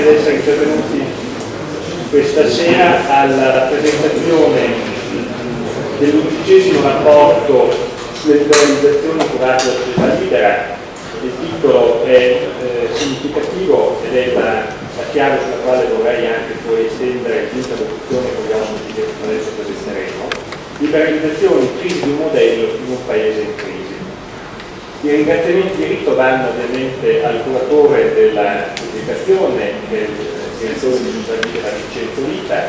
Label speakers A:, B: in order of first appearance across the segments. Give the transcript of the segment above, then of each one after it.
A: di essere intervenuti questa sera alla presentazione dell'11° rapporto sulle liberalizzazioni curate dalla società libera. Il titolo è significativo ed è la chiave sulla quale vorrei anche poi estendere l'interlocuzione con gli ospiti che adesso presenteremo. Liberalizzazioni, crisi di un modello in un paese in crisi. I ringraziamenti di rito vanno ovviamente al curatore della pubblicazione, che è il direttore di società libera Vincenzo Vita,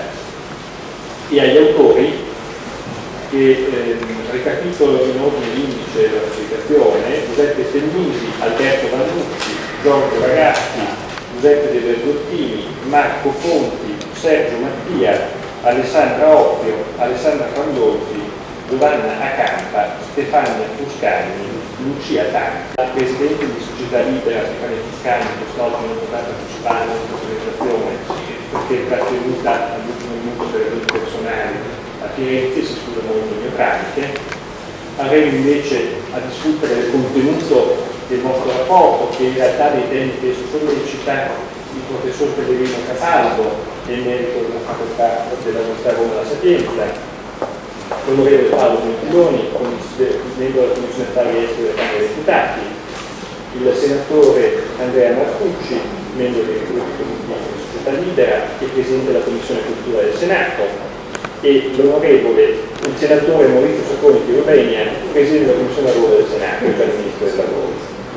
A: e agli autori che ricapitolo in ordine d'indice della pubblicazione: Giuseppe Stennisi, Alberto Vannucci, Giorgio Ragazzi, Giuseppe De Bergottini, Marco Fonti, Sergio Mattia, Alessandra Oppio, Alessandra Fandolfi, Giovanna Acampa, Stefania Fuscagni, Lucia Tanca, presidente di Società Libera Stefania Fuscagni, che quest'oggi non poteva partecipare alla nostra presentazione perché è trattenuta all'ultimo minuto per ragioni personali a Firenze, si scusa molto il mio tramite. Avremo invece a discutere del contenuto del nostro rapporto, che in realtà dei temi che esso sollecita, il professor Pellegrino Cataldo, merito della facoltà della Università Roma della Sapienza, l'onorevole Paolo Gentiloni, membro della Commissione Affari Esteri della Camera dei Deputati, il senatore Andrea Marcucci, membro del gruppo di Società Libera e presidente della Commissione Cultura del Senato, e l'onorevole il senatore Maurizio Sacconi di Romania, presidente della Commissione Lavoro del Senato e già ministro del Lavoro.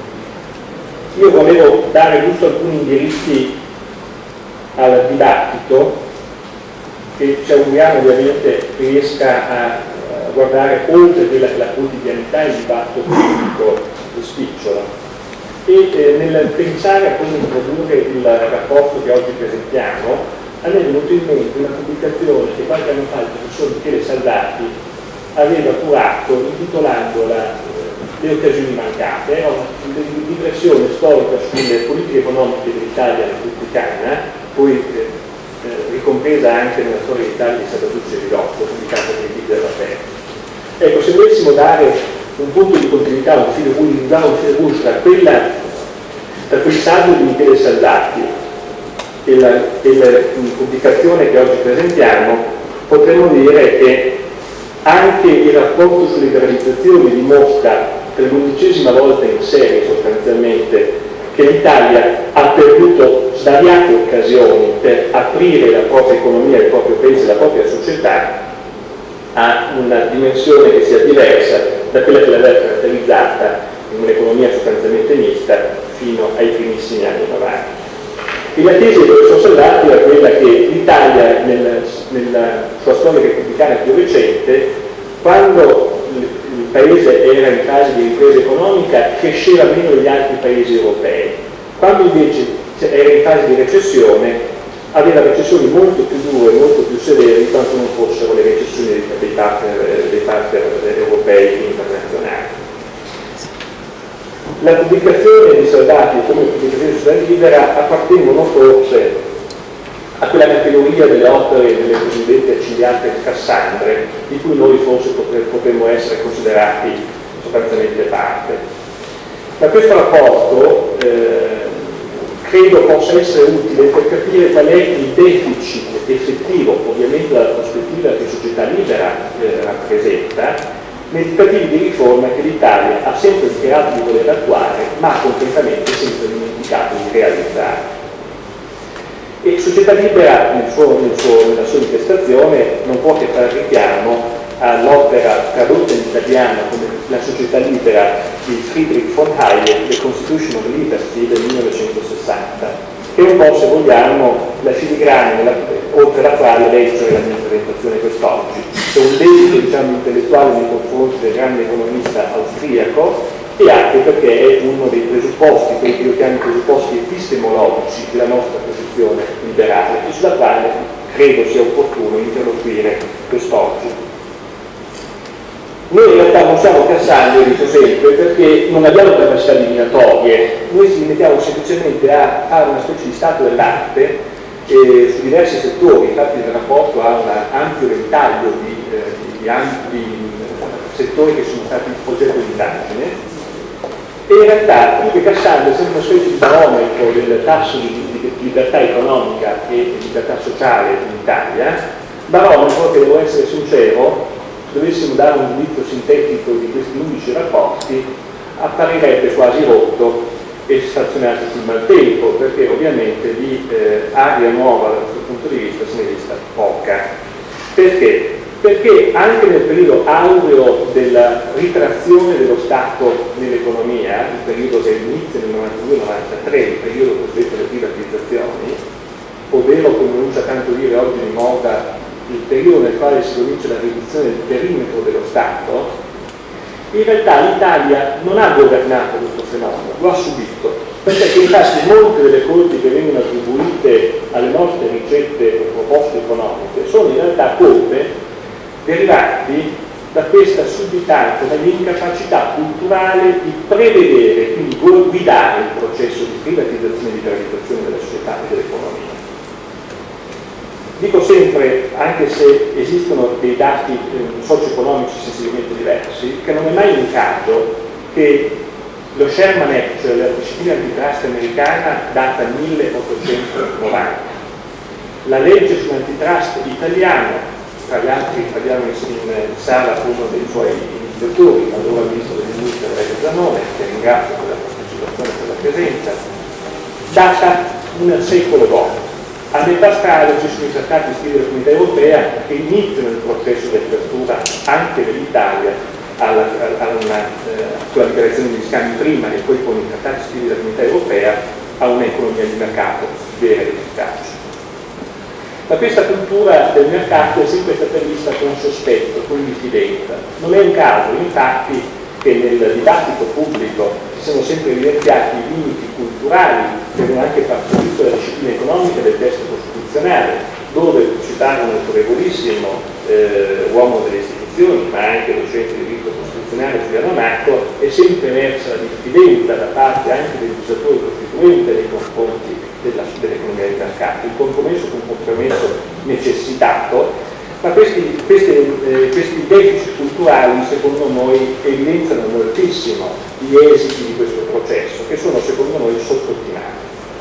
A: Io volevo dare giusto alcuni indirizzi al dibattito, che ci auguriamo ovviamente riesca a guardare oltre quella che è la quotidianità e il dibattito politico spicciola. E nel pensare a come introdurre il rapporto che oggi presentiamo, a me è venuto in mente una pubblicazione che qualche anno fa il professor Michele Saldati aveva curato intitolandola Le occasioni mancate. Era una digressione storica sulle politiche economiche dell'Italia repubblicana, poi ricompresa anche nella storia d'Italia di Salvatruccio Ridotto, pubblicata nei libri dell'aperto. Ecco, se volessimo dare un punto di continuità, un filo rouge tra quel saggio di Michele Saldati e la pubblicazione che oggi presentiamo, potremmo dire che anche il rapporto sulle liberalizzazioni dimostra per l'11ª volta in serie sostanzialmente che l'Italia ha perduto svariate occasioni per aprire la propria economia, il proprio paese, la propria società a una dimensione che sia diversa da quella che l'aveva caratterizzata in un'economia sostanzialmente mista fino ai primissimi anni 90. E la tesi del professor Saldati era quella che l'Italia nella sua storia repubblicana più recente, quando il paese era in fase di ripresa economica, cresceva meno degli altri paesi europei. Quando invece era in fase di recessione, aveva recessioni molto più dure, molto più severe di quanto non fossero le recessioni dei partner europei e internazionali. La pubblicazione di Saldati come pubblicazione di Società Libera appartengono forse a quella categoria delle opere delle cosiddette accigliate Cassandre, di cui noi forse potremmo essere considerati sostanzialmente parte. Da questo rapporto credo possa essere utile per capire qual è il deficit effettivo, ovviamente dalla prospettiva che Società Libera rappresenta, nei tentativi di riforma che l'Italia ha sempre dichiarato di voler attuare, ma concretamente sempre dimenticato di realizzare. E Società Libera, nella sua intestazione, non può che fare richiamo all'opera tradotta in italiano come La società libera di Friedrich von Hayek, The Constitution of Liberty del 1960, che è un po', se vogliamo, la filigrana oltre la quale leggere la mia presentazione quest'oggi. C'è un debito, diciamo, intellettuale nei confronti del grande economista austriaco, e anche perché è uno dei presupposti, quelli che io chiamo presupposti epistemologici della nostra posizione liberale, e sulla quale credo sia opportuno interloquire quest'oggi. Noi in realtà non siamo Cassandre, dico sempre, perché non abbiamo capacità divinatorie, noi ci limitiamo semplicemente a fare una specie di stato dell'arte su diversi settori. Infatti il rapporto ha un ampio ventaglio di ampi settori che sono stati oggetto di indagine, e in realtà più che Cassandre è sempre una specie di barometro del tasso di libertà economica e libertà sociale in Italia, barometro che, devo essere sincero, se dovessimo dare un giudizio sintetico di questi 11 rapporti, apparirebbe quasi rotto e stazionato sul maltempo, perché ovviamente di aria nuova dal questo punto di vista se ne è vista poca. Perché? Perché anche nel periodo aureo della ritrazione dello Stato nell'economia, il periodo che inizia nel 92-93, il periodo cosiddetto delle privatizzazioni, ovvero, come usa tanto dire oggi di moda, il periodo nel quale si comincia la riduzione del perimetro dello Stato, in realtà l'Italia non ha governato questo fenomeno, lo ha subito, perché infatti molte delle colpe che vengono attribuite alle nostre ricette o proposte economiche sono in realtà colpe derivanti da questa sudditanza, dall'incapacità culturale di prevedere, quindi guidare il processo di privatizzazione e liberalizzazione della società e dell'economia. Dico sempre, anche se esistono dei dati socio-economici sensibilmente diversi, che non è mai un caso che lo Sherman Act, cioè la disciplina antitrust americana, data 1890. La legge sull'antitrust italiano, tra gli altri abbiamo in sala uno dei suoi iniziatori, l'allora ministro dell'Industria Valerio Zanone, che ringrazio per la partecipazione e per la presenza, data un secolo dopo. A metà strada ci sono i trattati ispirati della Comunità Europea che iniziano il processo di apertura anche dell'Italia sulla liberazione degli scambi prima e poi con i trattati ispirati della Comunità Europea a un'economia di mercato vera ed efficace. Ma questa cultura del mercato è sempre stata vista con sospetto, con diffidenza. Non è un caso, infatti, che nel dibattito pubblico si sono sempre evidenziati i limiti culturali che avevano anche partorito la disciplina economica del testo costituzionale, dove citare un autorevolissimo uomo delle istituzioni, ma anche docente di diritto costituzionale Giuliano Nacco, è sempre emersa la diffidenza da parte anche del legislatore costituente nei confronti dell'economia di mercato. Il compromesso fu un compromesso necessitato, ma questi deficit culturali secondo noi evidenziano moltissimo gli esiti di questo processo, che sono secondo noi sottoottimati.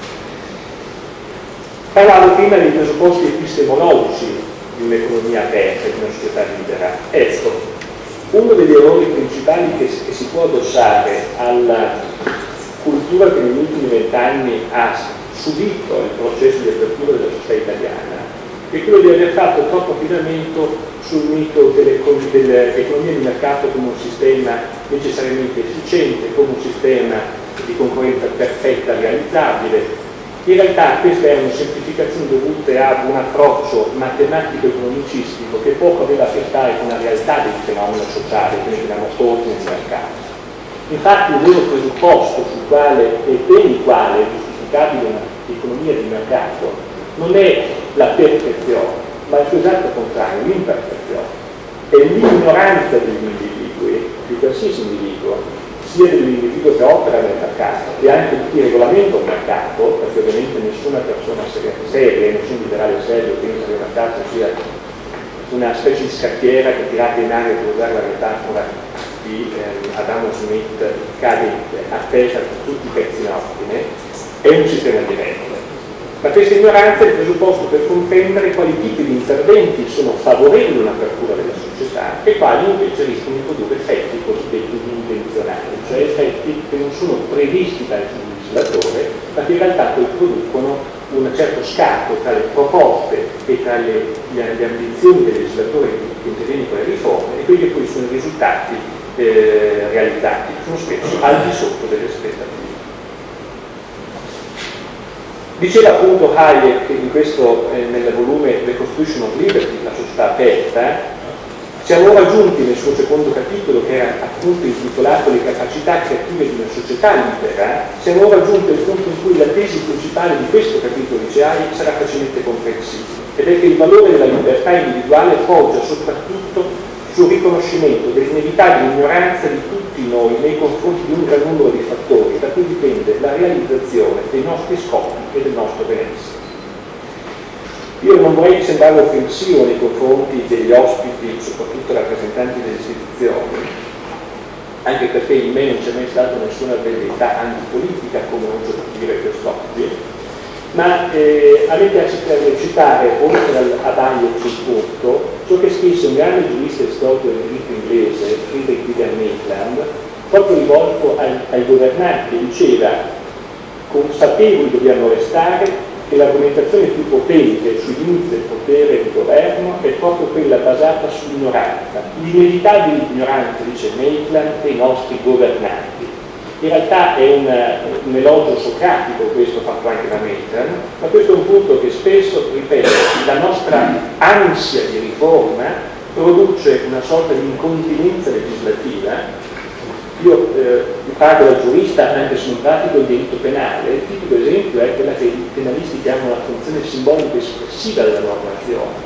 A: Parlavo prima dei presupposti epistemologici di un'economia aperta, di una società libera. Ecco, uno degli errori principali che si può addossare alla cultura che negli ultimi 20 anni ha subito il processo di apertura della società italiana è quello di aver fatto troppo affidamento sul mito dell'economia di mercato come un sistema necessariamente efficiente, come un sistema di concorrenza perfetta, realizzabile. In realtà queste erano semplificazioni dovute ad un approccio matematico-economicistico che poco aveva a che fare con la realtà del fenomeno sociale, che noi chiamiamo ordine di mercato. Infatti il vero presupposto sul quale e per il quale è giustificabile un'economia di mercato non è la perfezione, ma il suo esatto contrario, l'imperfezione. È l'ignoranza degli individui, di qualsiasi individuo, sia dell'individuo che opera nel mercato e anche di chi regolamenta un mercato, perché ovviamente nessuna persona seria, nessun liberale serio pensa che il mercato sia una specie di scacchiera che tirata in aria, per usare la metafora di Adam Smith, cade a terra con tutti i pezzi in ordine, è un sistema di regole. Ma questa ignoranza è il presupposto per comprendere quali tipi di interventi sono favorevoli a un'apertura della società e quali invece rischiano di produrre effetti cosiddetti intenzionali, cioè effetti che non sono previsti dal legislatore, ma che in realtà poi producono un certo scatto tra le proposte e tra le ambizioni del legislatore che interviene con le riforme e quelli che poi sono i risultati realizzati, sono spesso al di sotto delle aspettative. Diceva appunto Hayek in questo, nel volume The Constitution of Liberty, la società aperta, siamo raggiunti nel suo secondo capitolo, che era appunto intitolato Le capacità creative di una società libera, siamo raggiunti al punto in cui la tesi principale di questo capitolo, dice Hayek, sarà facilmente comprensibile, ed è che il valore della libertà individuale poggia soprattutto sul riconoscimento dell'inevitabile ignoranza di tutti noi nei confronti di un gran numero di fattori da cui dipende la realizzazione dei nostri scopi e del nostro benessere. Io non vorrei sembrare offensivo nei confronti degli ospiti, soprattutto rappresentanti delle istituzioni, anche perché in me non c'è mai stata nessuna velleità antipolitica, come uso dire quest'oggi, ma a me piace citare, oltre a Bayer sul punto, ciò che scrisse un grande giurista e storico del diritto inglese, Friedrich William Maitland, proprio rivolto ai governanti, diceva: consapevoli dobbiamo restare che l'argomentazione più potente sui limiti del potere di governo è proprio quella basata sull'ignoranza, l'inevitabile ignoranza, dice Maitland, dei nostri governanti. In realtà è un elogio socratico questo fatto anche da Maitland, ma questo è un punto che spesso, ripeto, la nostra ansia di riforma produce una sorta di incontinenza legislativa. Io parlo da giurista, anche se non pratico il diritto penale. Il tipico esempio è quella che i penalisti chiamano la funzione simbolica espressiva della normazione.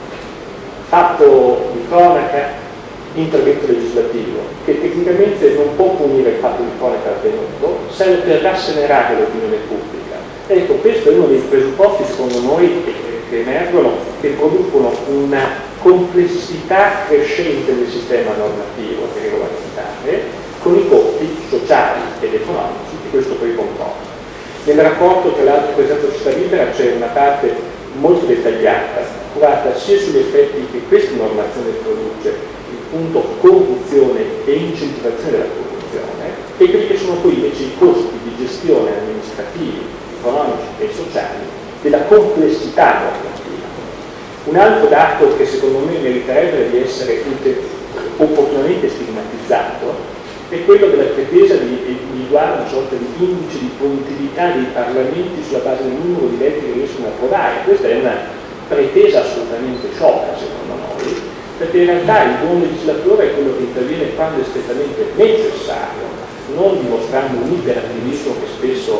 A: Fatto di cronaca, intervento legislativo, che tecnicamente non può punire il fatto di cronaca avvenuto, serve per rasserenare l'opinione pubblica. Ecco, questo è uno dei presupposti, secondo noi, che emergono, che producono una complessità crescente del sistema normativo e regolamentare, con i costi sociali ed economici che questo poi comporta. Nel rapporto, tra l'altro, presentato su Società Libera c'è una parte molto dettagliata, curata sia sugli effetti che questa normazione produce, il punto corruzione e incentivazione della corruzione, e quelli che sono poi invece i costi di gestione amministrativi, economici e sociali della complessità normativa. Un altro dato che secondo me meriterebbe di essere opportunamente stigmatizzato è quello della pretesa di individuare una sorta di indice di produttività dei parlamenti sulla base del numero di leggi che riescono a approvare. Questa è una pretesa assolutamente sciocca, secondo noi, perché in realtà il buon legislatore è quello che interviene quando è strettamente necessario, non dimostrando un iperattivismo che spesso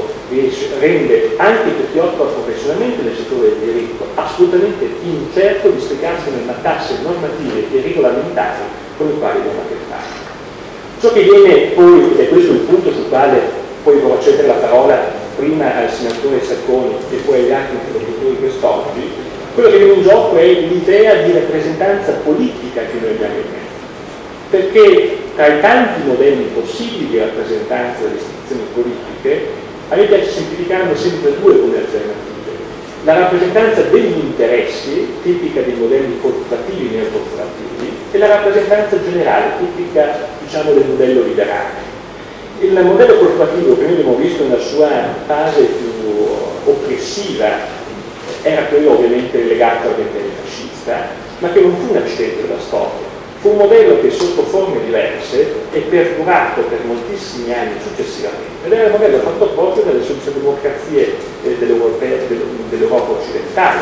A: rende anche per chi opera professionalmente nel settore del diritto assolutamente incerto di spiegarsi nelle matasse normative e regolamentari con i quali abbiamo a che fare. Ciò che viene poi, e questo è il punto sul quale poi vorrò cedere la parola prima al senatore Sacconi e poi agli altri interlocutori quest'oggi, quello che viene in gioco è l'idea di rappresentanza politica che noi abbiamo in mente. Perché tra i tanti modelli possibili di rappresentanza delle istituzioni politiche, a me piace semplificare sempre due come alternative. La rappresentanza degli interessi, tipica dei modelli corporativi e neocorporativi, e la rappresentanza generale, tipica, diciamo, del modello liberale. Il modello corporativo, che noi abbiamo visto nella sua fase più oppressiva, era quello ovviamente legato all'ambiente fascista, ma che non fu un accidente della storia. Fu un modello che sotto forme diverse è perdurato per moltissimi anni successivamente, ed era il modello fatto proprio dalle socialdemocrazie dell'Europa occidentale.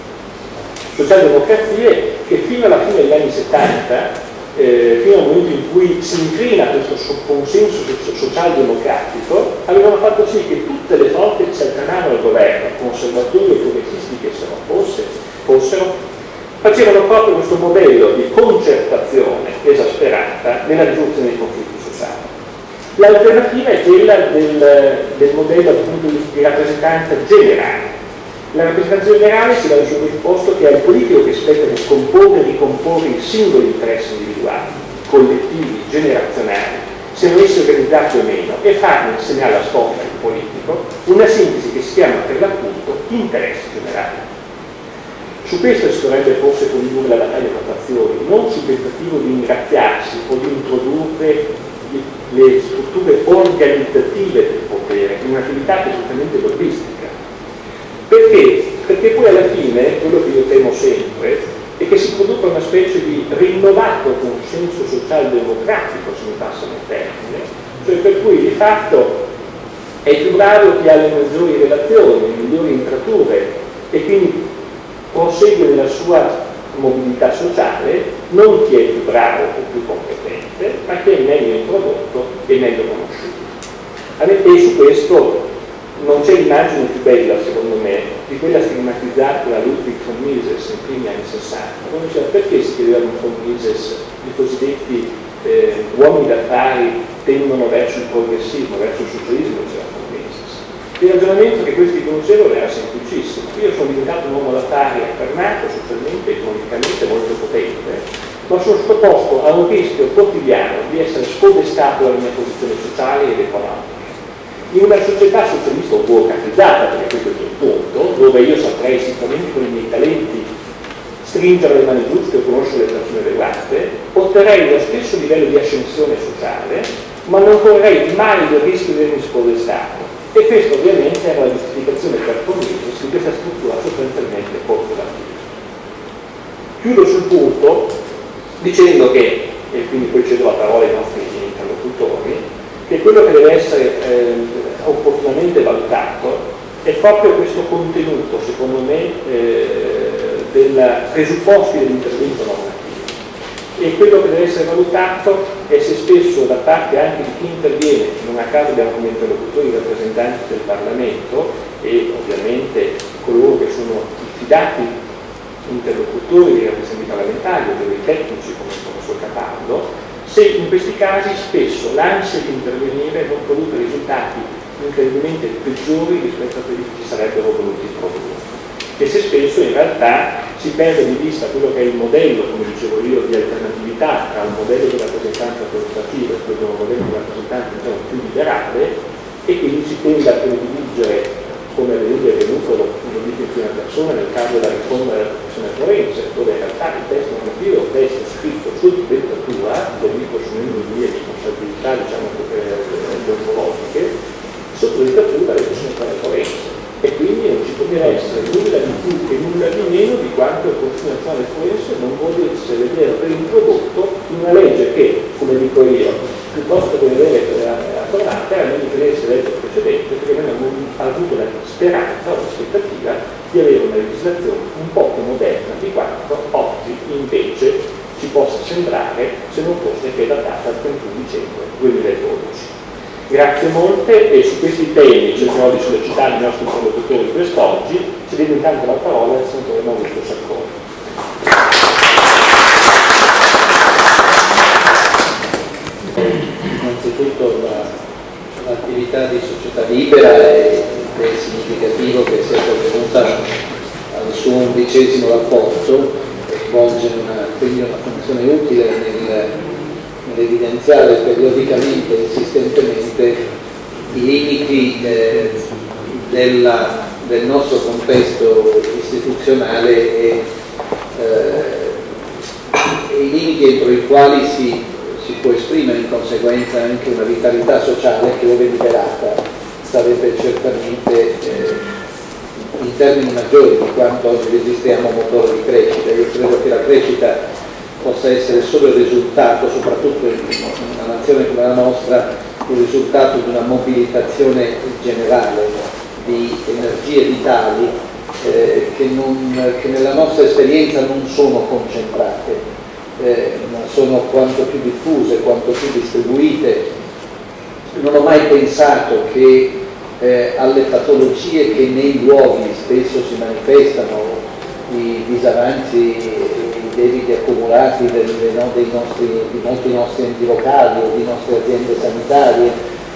A: Socialdemocrazie che fino alla fine degli anni 70, fino al momento in cui si incrina questo consenso socialdemocratico, avevano fatto sì che tutte le forze che si alternavano al governo, conservatori o progressisti che fossero, facevano proprio questo modello di concertazione esasperata nella risoluzione dei conflitti sociali. L'alternativa è quella del modello appunto di rappresentanza generale. La rappresentanza generale si dà sul presupposto che è il politico che spetta di scomporre e ricomporre i singoli interessi individuali, collettivi, generazionali, siano essi organizzati o meno, e farne, segnala la storia del politico, una sintesi che si chiama per l'appunto interessi generali. Su questo si dovrebbe forse condurre la battaglia tra fazioni, non sul tentativo di ingraziarsi o di introdurre le strutture organizzative del potere in un'attività che è assolutamente lobbistica. Perché? Perché poi alla fine, quello che io temo sempre, è che si produca una specie di rinnovato consenso socialdemocratico, se mi passano il termine, cioè per cui di fatto è più bravo chi ha le maggiori relazioni, le migliori intrature, e quindi prosegue nella sua mobilità sociale, non chi è più bravo o più competente, ma chi è meglio introdotto e meglio conosciuto. E su questo non c'è immagine più bella, secondo me, di quella stigmatizzata da Ludwig von Mises nei primi anni 60, quando diceva perché scrivevano von Mises i cosiddetti uomini d'affari tendono verso il progressismo, verso il socialismo, diceva von Mises. Il ragionamento che questi conducevano era semplicissimo. Io sono diventato un uomo d'affari affermato socialmente, economicamente molto potente, ma sono sottoposto a un rischio quotidiano di essere spodestato dalla mia posizione sociale ed economica. In una società socialista o burocratizzata, perché questo è il punto, dove io saprei sicuramente con i miei talenti stringere le mani giuste o conoscere le persone adeguate, otterrei lo stesso livello di ascensione sociale, ma non correrei mai il rischio di essere spodestato. E questo ovviamente era la giustificazione per convincersi di questa struttura sostanzialmente corporativa. Chiudo sul punto dicendo che, e quindi poi cedo la parola ai nostri interlocutori, che quello che deve essere opportunamente valutato è proprio questo contenuto, secondo me, dei presupposti dell'intervento normativo. E quello che deve essere valutato è se spesso da parte anche di chi interviene, non a caso abbiamo come interlocutori i rappresentanti del Parlamento e ovviamente coloro che sono i fidati interlocutori dei rappresentanti parlamentari o dei tecnici come il professor Capaldo, se in questi casi spesso l'ansia di intervenire non produce risultati incredibilmente peggiori rispetto a quelli che si sarebbero voluti produrre. E se spesso in realtà si perde di vista quello che è il modello, come dicevo io, di alternatività tra il modello di rappresentanza corporativa e quello del modello di rappresentanza più liberale, e quindi si tende a prediligere, come ad esempio è avvenuto, lo dico in prima persona, nel caso della riforma della professione forense, dove in realtà il testo normativo è un testo scritto su dettatura, lo dico assumendo le mie responsabilità, diciamo, deontologiche, sotto dettatura della professione forense. E quindi non ci poteva essere nulla di più e nulla di meno di quanto il Consiglio Nazionale Forense non volesse vedere per introdotto in una legge che, come dico io, piuttosto che vedere approvata, era meglio che vedesse la legge precedente, perché noi abbiamo avuto la speranza o l'aspettativa di avere una legislazione un po' più moderna di quanto oggi invece ci possa sembrare, se non fosse che datata al 31 dicembre 2012. Grazie molte, e su questi temi cercherò di sollecitare i nostri interlocutori quest'oggi. Cedo intanto la parola al senatore Maurizio Sacconi.
B: Innanzitutto l'attività di Società Libera è significativo che sia pervenuta al suo 11° rapporto e svolge quindi una funzione utile nell'evidenziare periodicamente e insistentemente i limiti del nostro contesto istituzionale e i limiti entro i quali si può esprimere in conseguenza anche una vitalità sociale che, ove liberata, sarebbe certamente in termini maggiori di quanto oggi registriamo motore di crescita. Io credo che la crescita possa essere solo il risultato, soprattutto in una nazione come la nostra, il risultato di una mobilitazione generale di energie vitali che nella nostra esperienza non sono concentrate, ma sono quanto più diffuse, quanto più distribuite. Non ho mai pensato che alle patologie che nei luoghi spesso si manifestano, i disavanzi, i debiti accumulati di molti nostri enti locali o di nostre aziende sanitarie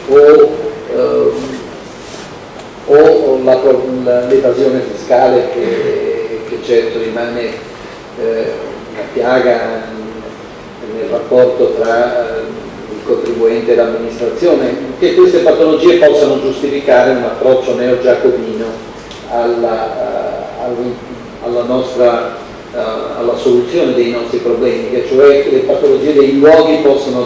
B: o l'evasione fiscale che certo rimane una piaga nel rapporto tra il contribuente e l'amministrazione, che queste patologie possano giustificare un approccio neo-giacobino alla soluzione dei nostri problemi, che cioè che le patologie dei luoghi possano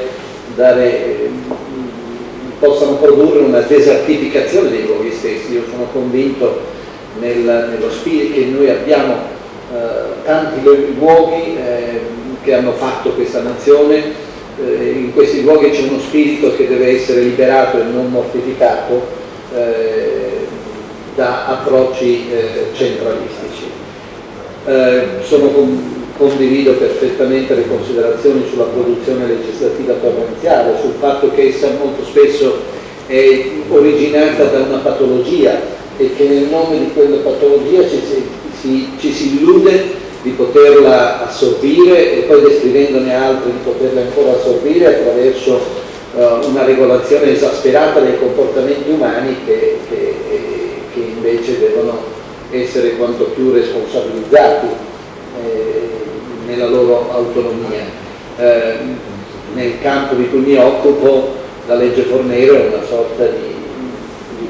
B: produrre una desertificazione dei luoghi stessi. Io sono convinto nello spirito che noi abbiamo tanti luoghi che hanno fatto questa nazione. In questi luoghi c'è uno spirito che deve essere liberato e non mortificato da approcci centralistici. Condivido perfettamente le considerazioni sulla produzione legislativa torrenziale, sul fatto che essa molto spesso è originata da una patologia e che nel nome di quella patologia ci si illude di poterla assorbire e poi descrivendone altre di poterla ancora assorbire attraverso una regolazione esasperata dei comportamenti umani che invece devono essere quanto più responsabilizzati nella loro autonomia. Nel campo di cui mi occupo, la legge Fornero è una sorta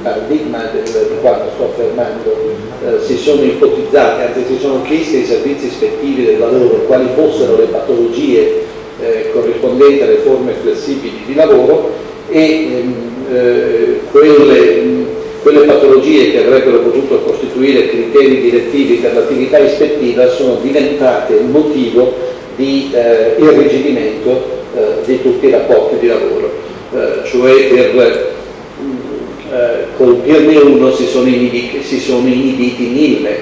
B: paradigma di quanto sto affermando, si sono ipotizzati, anzi si sono chiesti ai servizi ispettivi del lavoro quali fossero le patologie corrispondenti alle forme flessibili di lavoro, e quelle patologie che avrebbero potuto costituire criteri direttivi per l'attività ispettiva sono diventate un motivo di irrigidimento di tutti i rapporti di lavoro, cioè per colpirne uno si sono inibiti 1000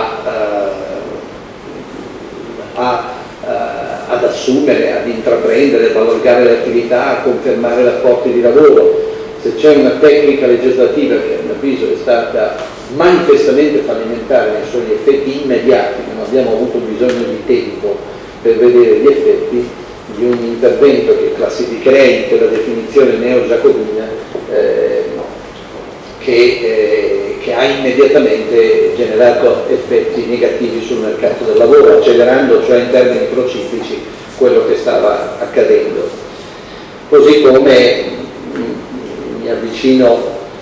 B: ad assumere, ad intraprendere, ad allargare le attività, a confermare rapporti di lavoro. Se c'è una tecnica legislativa che a mio avviso è stata manifestamente fallimentare nei suoi effetti immediati, non abbiamo avuto bisogno di tempo per vedere gli effetti di un intervento che classificherei in quella definizione neo-giacobina, che ha immediatamente generato effetti negativi sul mercato del lavoro, accelerando cioè in termini prociclici quello che stava accadendo. Così come mi avvicino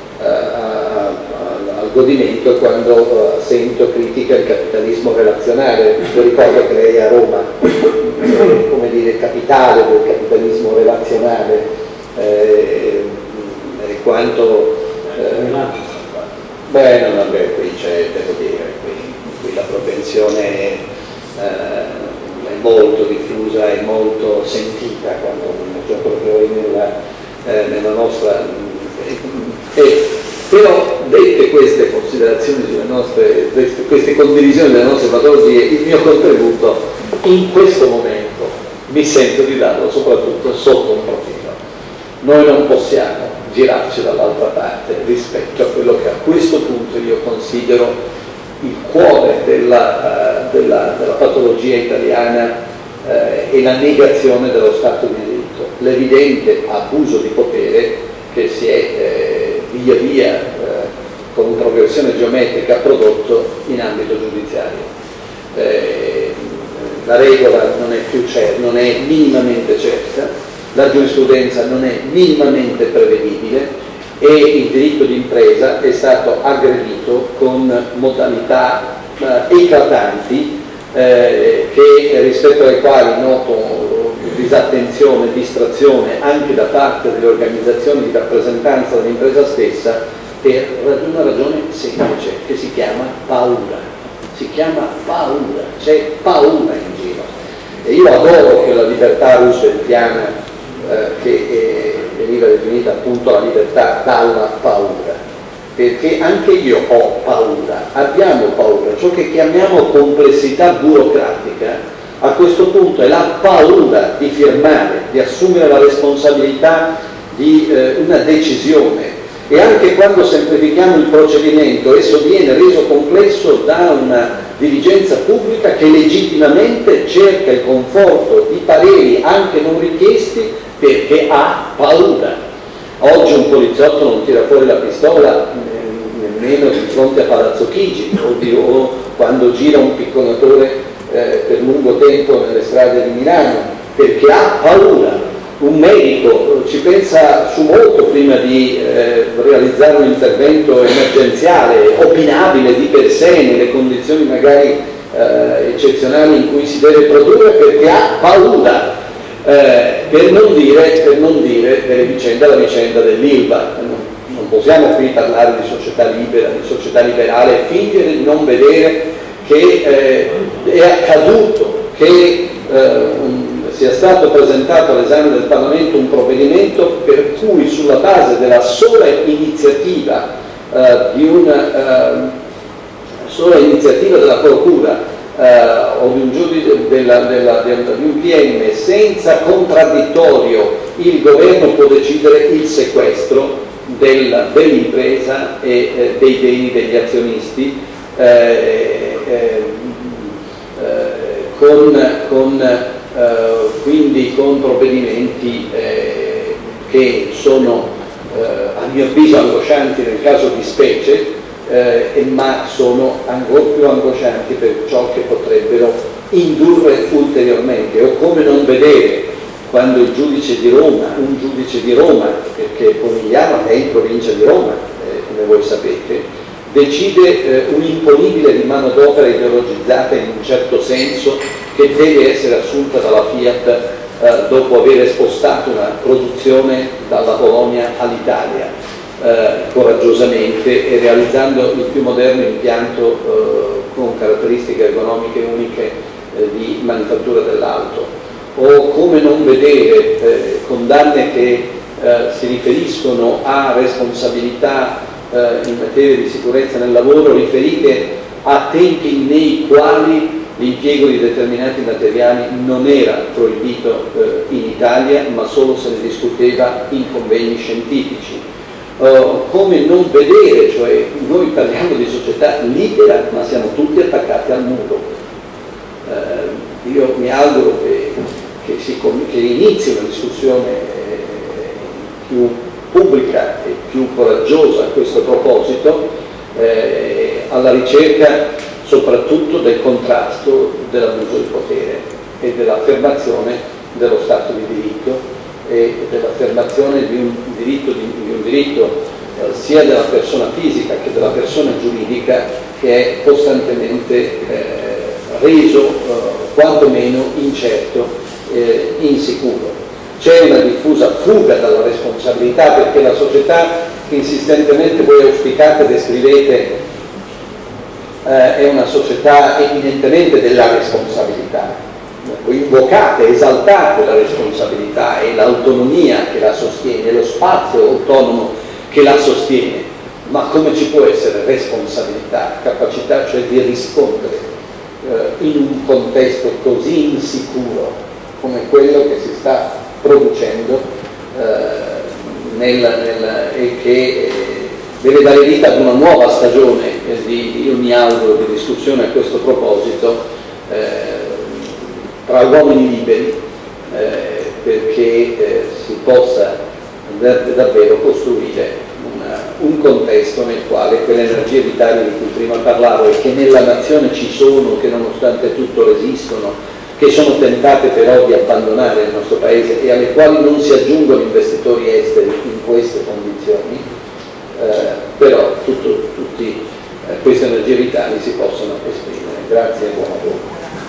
B: al godimento quando sento critica al capitalismo relazionale. Io ricordo che lei a Roma, come dire, capitale del capitalismo relazionale, e quanto qui c'è, devo dire, qui la propensione è molto diffusa e molto sentita, quando c'è proprio nella nostra. Però, dette queste considerazioni sulle nostre, queste condivisioni delle nostre patologie, il mio contributo in questo momento mi sento di darlo soprattutto sotto un profilo. Noi non possiamo girarci dall'altra parte rispetto a quello che a questo punto io considero il cuore della patologia italiana e la negazione dello Stato di diritto, l'evidente abuso di potere che si è via via con una progressione geometrica prodotto in ambito giudiziario. La regola non è minimamente certa, la giurisprudenza non è minimamente prevedibile e il diritto d'impresa è stato aggredito con modalità eclatanti rispetto alle quali noto disattenzione, distrazione anche da parte delle organizzazioni di rappresentanza dell'impresa stessa, per una ragione semplice che si chiama paura. Si chiama paura, c'è paura in giro. E io adoro che la libertà rooseveltiana, che veniva definita appunto la libertà dalla paura, perché anche io ho paura, abbiamo paura. Ciò che chiamiamo complessità burocratica a questo punto è la paura di firmare, di assumere la responsabilità di una decisione, e anche quando semplifichiamo il procedimento esso viene reso complesso da una dirigenza pubblica che legittimamente cerca il conforto di pareri anche non richiesti perché ha paura. Oggi un poliziotto non tira fuori la pistola nemmeno di fronte a Palazzo Chigi o quando gira un picconatore per lungo tempo nelle strade di Milano, perché ha paura. Un medico ci pensa su molto prima di realizzare un intervento emergenziale, opinabile di per sé nelle condizioni magari eccezionali in cui si deve produrre, perché ha paura, per non dire della vicenda dell'Ilva. Non possiamo qui parlare di società libera, di società liberale e fingere di non vedere che è accaduto che sia stato presentato all'esame del Parlamento un provvedimento per cui, sulla base della sola iniziativa della Procura o di un giudice di un PM, senza contraddittorio, il governo può decidere il sequestro dell'impresa e dei beni degli azionisti, quindi con provvedimenti che sono a mio avviso angoscianti nel caso di specie, ma sono ancora più angoscianti per ciò che potrebbero indurre ulteriormente. O come non vedere quando un giudice di Roma, perché Pomigliano è in provincia di Roma, come voi sapete, decide un'imponibile di manodopera ideologizzata in un certo senso che deve essere assunta dalla Fiat dopo aver spostato una produzione dalla Polonia all'Italia coraggiosamente e realizzando il più moderno impianto con caratteristiche ergonomiche uniche di manifattura dell'auto. O come non vedere condanne che si riferiscono a responsabilità in materia di sicurezza nel lavoro riferite a tempi nei quali l'impiego di determinati materiali non era proibito in Italia, ma solo se ne discuteva in convegni scientifici. Come non vedere, cioè noi parliamo di società libera, ma siamo tutti attaccati al muro. Io mi auguro che inizi una discussione più pubblica e più coraggiosa a questo proposito, alla ricerca soprattutto del contrasto dell'abuso di potere e dell'affermazione dello Stato di diritto e dell'affermazione di un diritto sia della persona fisica che della persona giuridica che è costantemente reso quantomeno incerto, insicuro. C'è una diffusa fuga dalla responsabilità perché la società che insistentemente voi auspicate e descrivete è una società evidentemente della responsabilità. Invocate, esaltate la responsabilità e l'autonomia che la sostiene, lo spazio autonomo che la sostiene, ma come ci può essere responsabilità, capacità cioè di rispondere in un contesto così insicuro come quello che si sta producendo e che deve dare vita ad una nuova stagione io mi auguro di discussione a questo proposito tra uomini liberi perché si possa davvero costruire un contesto nel quale quelle energie vitali di cui prima parlavo e che nella nazione ci sono, che nonostante tutto resistono, che sono tentate però di abbandonare il nostro paese e alle quali non si aggiungono investitori esteri in queste condizioni, però tutte queste energie vitali si possono esprimere. Grazie e buon lavoro.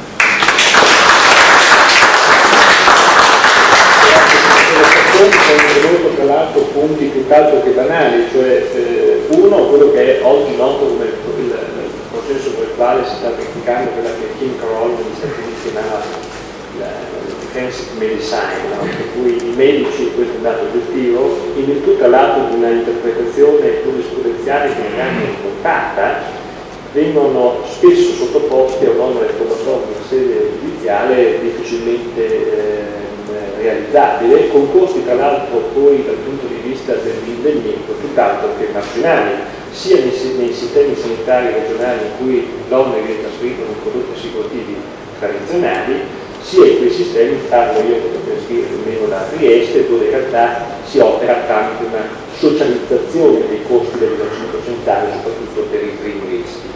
A: Ho introdotto tra l'altro punti tutt'altro che banali, cioè uno, quello che è oggi noto come il processo per il quale si sta verificando quella che Kim Carroll negli Stati Uniti chiamava la defensive medicine, no? Per cui i medici, questo è un dato oggettivo, in virtù tra l'altro di una interpretazione giurisprudenziale che negli anni è portata, vengono spesso sottoposti a un'onere probatoria in sede giudiziale difficilmente realizzabile, con costi tra l'altro poi dal punto di vista dell'investimento tutt'altro che marginali, sia nei sistemi sanitari regionali in cui l'onere viene trasferito con prodotti assicurativi tradizionali, sia in quei sistemi, parlo io per scrivere almeno da Trieste, dove in realtà si opera tramite una socializzazione dei costi delle vaccini procentali, soprattutto per i primi rischi.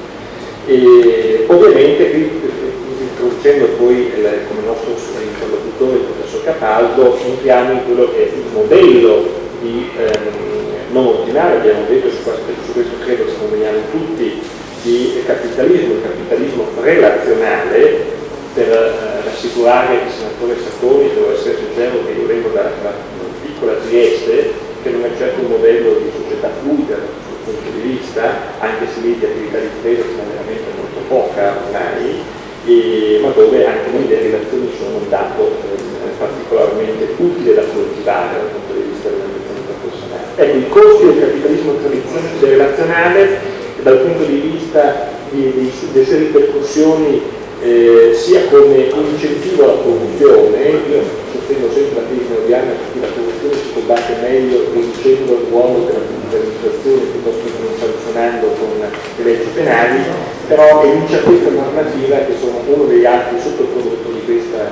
A: E ovviamente introducendo poi come nostro interlocutore il professor Capaldo entriamo in quello che è il modello di non ordinario, abbiamo detto su questo credo che conveniamo tutti, di capitalismo, il capitalismo relazionale. Per rassicurare il senatore Sacconi, devo essere sincero che io vengo da una piccola Trieste che non è certo un modello di società fluida dal suo punto di vista, anche se lì di attività di impresa ce n'è veramente molto poca ormai, ma dove anche lì le relazioni sono un dato particolarmente utile da coltivare dal punto di vista dell'ambizione professionale. Ecco, i costi del capitalismo relazionale dal punto di vista delle sue ripercussioni sia come incentivo alla corruzione. Io sostengo sempre la tesi neodiana che la corruzione si combatte meglio riducendo il ruolo della pubblica amministrazione piuttosto che non sanzionando con le leggi penali, però enuncia questa normativa che sono uno degli altri sottoprodotti di questa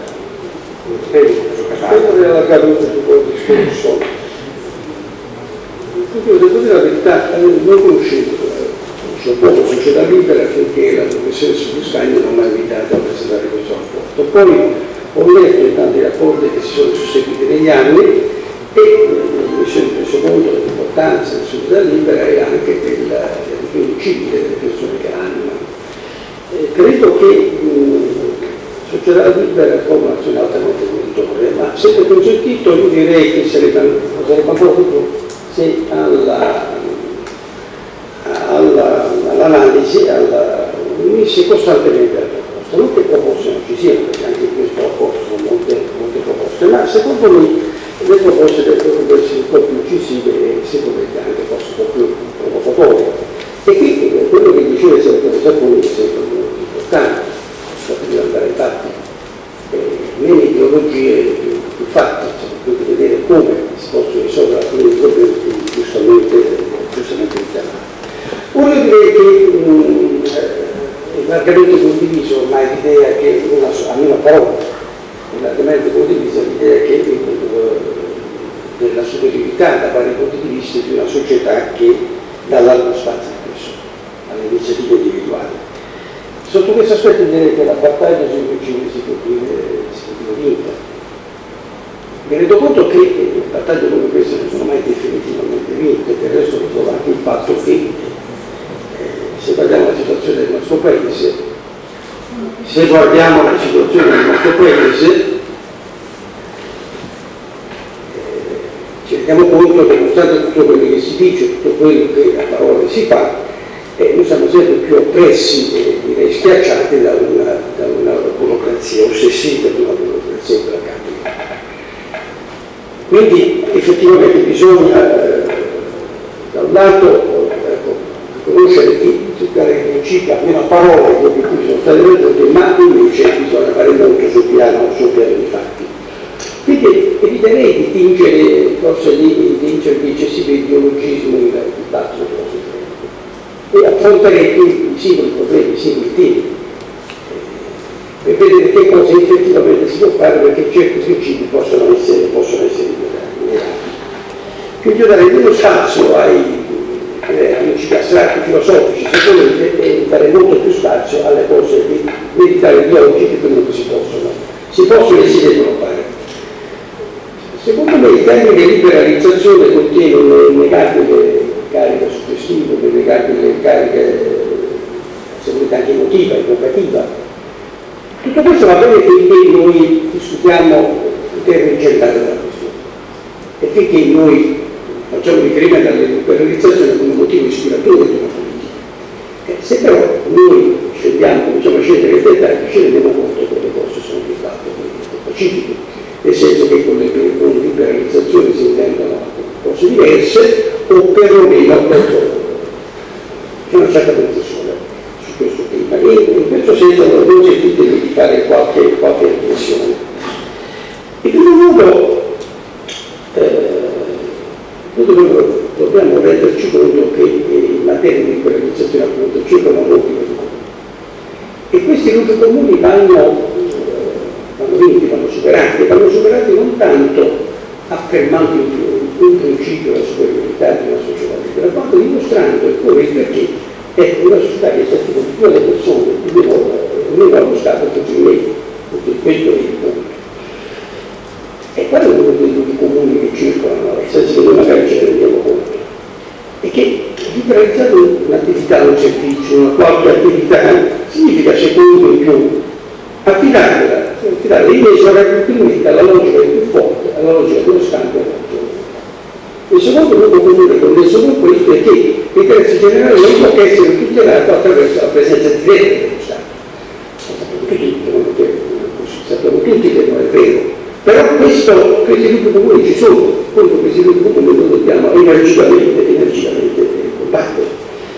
C: Quello della caduta di quel discorso, devo dire la verità, non conoscevo poco società libera finché la professione su Stagno non mi ha invitato a presentare questo rapporto. Poi ho letto i tanti rapporti che si sono susseguiti negli anni e mi sono reso conto dell'importanza della società libera e anche della difesa civile delle persone che l'animano. Credo che la società libera come un'azione altamente conditorre, ma se mi è consentito io direi che sarebbe ancora più se all'analisi venisse costantemente la proposta, non che proposte non ci siano, perché anche in questo rapporto sono molte proposte, ma secondo me le proposte dovrebbero essere un po' più incisive e sicuramente anche forse un po' più provocatorie. E qui quello che diceva il senatore Sacconi è sempre molto importante, bisogna andare infatti meno ideologie più fatti, quindi vedere come si possono risolvere alcuni problemi giustamente richiamati. Ora io direi che è largamente condiviso ormai l'idea che, almeno a parole, è largamente condivisa l'idea che della superiorità da vari punti di vista di una società che dà largo spazio alle persone, alle iniziative individuali. Sotto questo aspetto direi che la battaglia sui principi si può dire vinta. Mi rendo conto che battaglie come queste non sono mai definitivamente vinte, del resto ritrovo anche il fatto che se guardiamo la situazione del nostro paese, ci rendiamo conto che nonostante tutto quello che si dice, tutto quello che a parole si fa, noi siamo sempre più oppressi e direi schiacciati da una burocrazia ossessiva, di una burocrazia implacabile. Quindi effettivamente bisogna da un lato conoscere che cercare il principio, almeno a parole, gli obiettivi sono stati raggiunti, ma invece bisogna fare molto sul piano dei fatti. Quindi eviterei di tingere, forse di tingere di eccessivo ideologismo il dibattito della società e affrontare più i singoli problemi, i singoli temi, per vedere che cosa effettivamente si può fare perché certi principi possono essere migliorati. Quindi io darei meno spazio ai principi astratti filosofici, sicuramente, e dare molto più spazio alle cose militari di oggi che comunque si possono e si devono fare. Secondo me il termine liberalizzazione contiene un'innegabile carica suggestiva, un'innegabile carica, se volete, anche emotiva, evocativa. Tutto questo va bene finché noi discutiamo in termini generali della questione e finché noi facciamo riferimento alla liberalizzazione come motivo ispiratore di una politica. Se però noi cominciamo a scendere i dettagli, ci rendiamo conto che le cose sono di fatto pacifiche, nel senso che con liberalizzazione si intendono cose diverse o perlomeno c'è una certa confusione su questo tema e in questo senso non sentitevi di fare qualche riflessione. In primo modo noi dobbiamo renderci conto che in materia di liberalizzazione appunto circolano molti luoghi comuni e questi luoghi comuni vanno vinti, vanno superati non tanto affermando un principio della superiorità di una società libera, quanto dimostrando e pure perché è una società che sta tipo di più alle persone, meno allo Stato, così meglio, perché questo è il punto. E qual è uno dei luoghi comuni che circolano, senza che noi magari ce ne rendiamo conto? È che liberalizzare un'attività, un servizio, una qualche attività, significa, secondo in più, affidare inesorabilmente alla logica del più forte, alla logica dello scambio e della ragione. Il secondo luogo comune connesso con questo è che l'interesse generale non può essere tutelato attraverso la presenza diretta dello Stato. Sappiamo tutti che non è vero, però questi luoghi comuni ci sono, contro questi luoghi comuni noi dobbiamo energicamente combattere.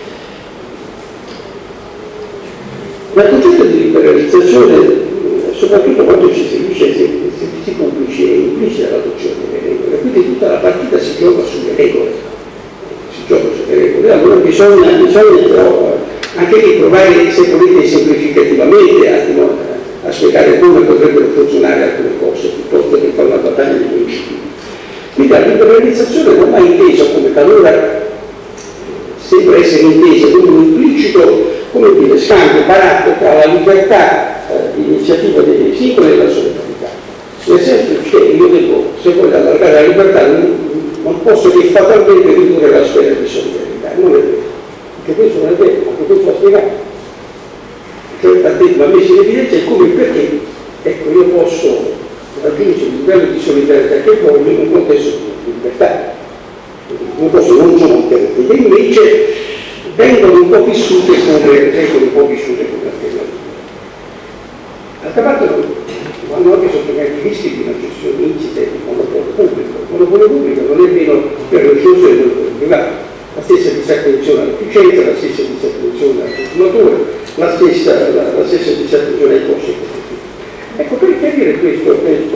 C: Ma il concetto di liberalizzazione, soprattutto quando ci si dice servizi pubblici, è implicita l'adozione delle regole, quindi tutta la partita si gioca sulle regole, allora bisogna però anche che provare, se volete, semplificativamente a spiegare come potrebbero funzionare alcune cose, piuttosto che fare una battaglia di principi. Quindi la liberalizzazione non è intesa come talora sembra essere intesa come un implicito, come dire, scambio baratto tra la libertà di iniziativa dei singoli e la solidarietà. Nel senso che io devo, se voglio allargare la libertà, non posso che fatalmente ridurre la sfera di solidarietà. Non è vero, anche questo non è vero, anche questo va spiegato. Cioè, ha detto, ma messo in evidenza il come e il perché, ecco, io posso raggiungere il livello di solidarietà che voglio in un contesto di libertà. Non posso, non sono alternative, invece vengono un po' vissute come alternative. D'altra parte vanno anche sottolineati i rischi di una gestione insita di monopolio pubblico. Il monopolio pubblico non è meno pernicioso del monopolio privato, la stessa disattenzione all'efficienza, la stessa disattenzione alla consumatore, la stessa disattenzione ai costi. Ecco, per chiarire questo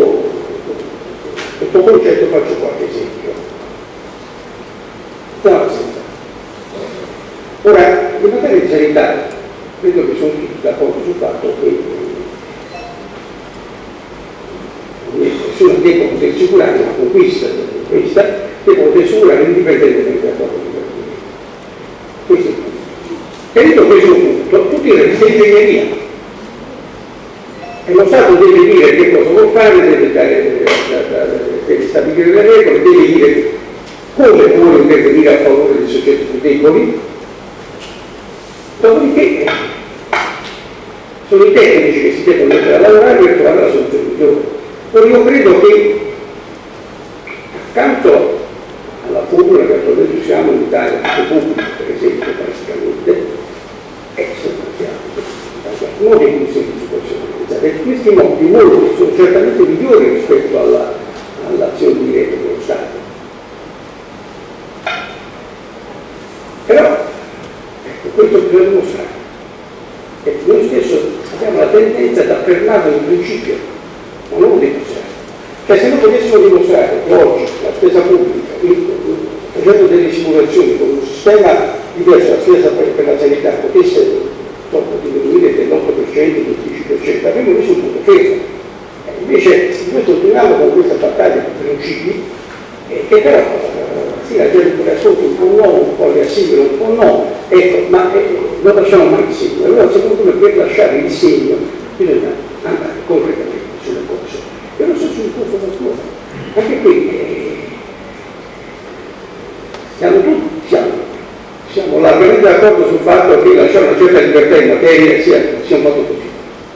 C: concetto faccio qualche esempio. Ora, in materia di sanità, credo che sono tutti d'accordo sul fatto che nessuno deve poter assicurare una conquista questa, deve poter assicurare indipendentemente da quello che questo è il punto. Capito questo punto, tutti i requisiti di ingegneria. E lo Stato deve dire che cosa vuol fare, deve stabilire le regole, deve dire come vuole intervenire a favore dei soggetti più deboli. Dopodiché sono i tecnici che si devono mettere a lavorare per trovare la soluzione migliore. Ora io credo che accanto alla formula che attualmente usiamo in Italia, Repubblica per esempio, praticamente, modi in cui si possono organizzare, e questi modi molti sono certamente migliori rispetto all'azione diretta dello Stato. Però, ecco, questo bisogna dimostrare. E noi spesso abbiamo la tendenza ad affermarlo in principio, ma non lo dimostrare. Cioè, se noi potessimo dimostrare che oggi la spesa pubblica, facendo delle simulazioni con un sistema diverso, la spesa per la sanità potesse diminuire dell'8%, del 10%, avremmo un risultato fermo. Invece noi continuiamo con questa battaglia di principi che però sì, la gente le ascolta un po' no, un po' le assimila, un po' no, ecco, ma non lasciamo mai il segno. Allora secondo me per lasciare il segno bisogna andare concretamente sulle cose. E lo stesso discorso della scuola. Anche qui siamo largamente d'accordo sul fatto che lasciare una certa libertà in materia sia un fatto positivo.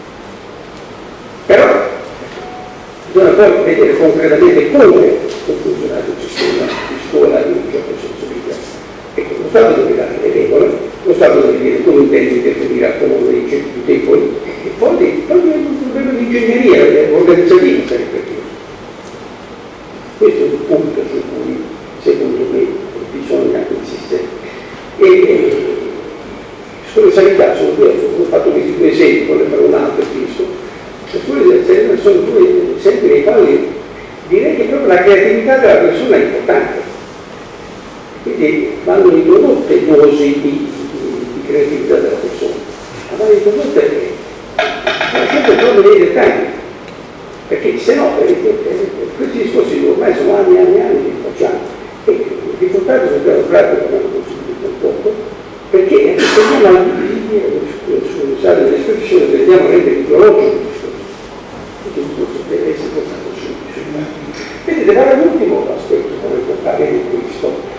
C: Però bisogna poi vedere concretamente come può funzionare il sistema di scuola in un certo senso di classe. Ecco, lo Stato deve dare le regole, lo Stato deve dire come intende intervenire a favore dei centri più deboli, e poi diventa un problema di ingegneria organizzativa per il periodo. Questo è il punto su cui secondo me bisogna insistere. E sulle sanità sono due, ho fatto questi due esempi, poi ne farò un altro finisco. Le scuole sanità sono due esempi nei quali direi che proprio la creatività della persona è importante. Quindi vanno introdotte dosi di creatività della persona, ma vanno introdotte lasciate proprio nei dettagli, perché se no questi discorsi ormai sono anni e anni e anni che facciamo e il risultato sul piano pratico non è possibile un poco, perché tendiamo a usare l'espressione, tendiamo a rendere ideologico il discorso, perché il discorso deve essere portato sui dati. Vedete, guarda l'ultimo aspetto che vorrei portare in questo.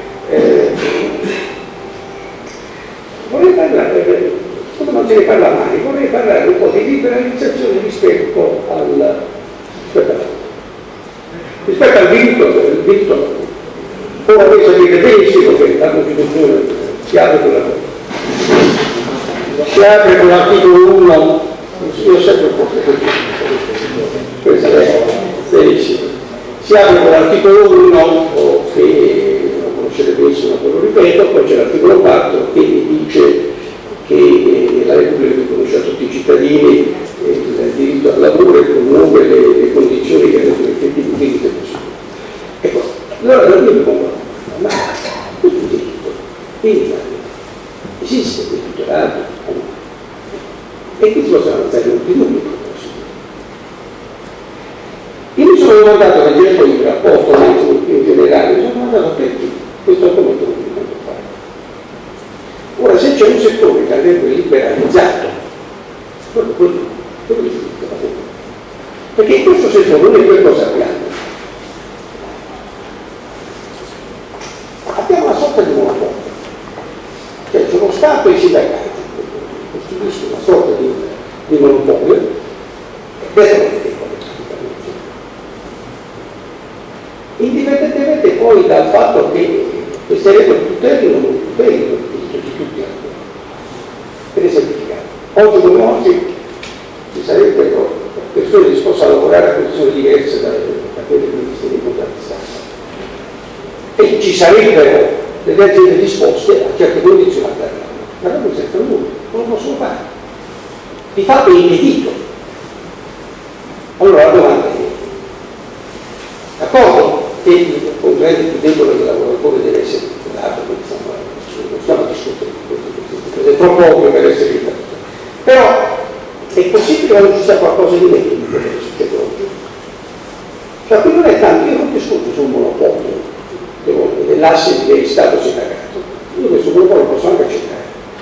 C: Vorrei parlare, come non se ne parla mai, vorrei parlare un po' di liberalizzazione rispetto al diritto. Ora voi sapete benissimo che la Costituzione si apre con l'articolo 1, io sempre un po' questo è benissimo, si apre con l'articolo 1 che non conoscete benissimo, ma lo ripeto, poi c'è l'articolo 4 che dice che la Repubblica riconosce a tutti i cittadini il diritto al lavoro e promuove le condizioni che rendono effettivi i diritti possibili. Ecco, allora io mi pongo, ma questo diritto in Italia esiste questo tutelato o no? E qui si possono avanzare molti dubbi. Io mi sono domandato, per esempio, il rapporto in generale, mi sono domandato perché questo argomento non mi può fare. Ora, se c'è un settore che andrebbe liberalizzato, quello è il diritto al lavoro. Perché in questo settore noi che cosa abbiamo? indipendentemente poi dal fatto che queste regole tutelino o non tutelino di tutti. Per esemplificare, oggi come oggi ci sarebbero persone disposte a lavorare a condizioni diverse da quelle previste nei contratti di Stato, e ci sarebbero delle aziende disposte a certe condizioni a dare lavoro, ma non serve nulla, non lo possono fare, di fatto è impedito. Allora la domanda è: d'accordo che il contratto più debole del lavoratore deve essere tutelato, non stiamo discutendo questo, è troppo ovvio per essere ripetuto, però è possibile che non ci sia qualcosa di meglio di quello che succede oggi? Cioè, qui non è tanto, io non discuto sul monopolio dell'asse di Stato sindacato, io questo monopolio posso anche accettare,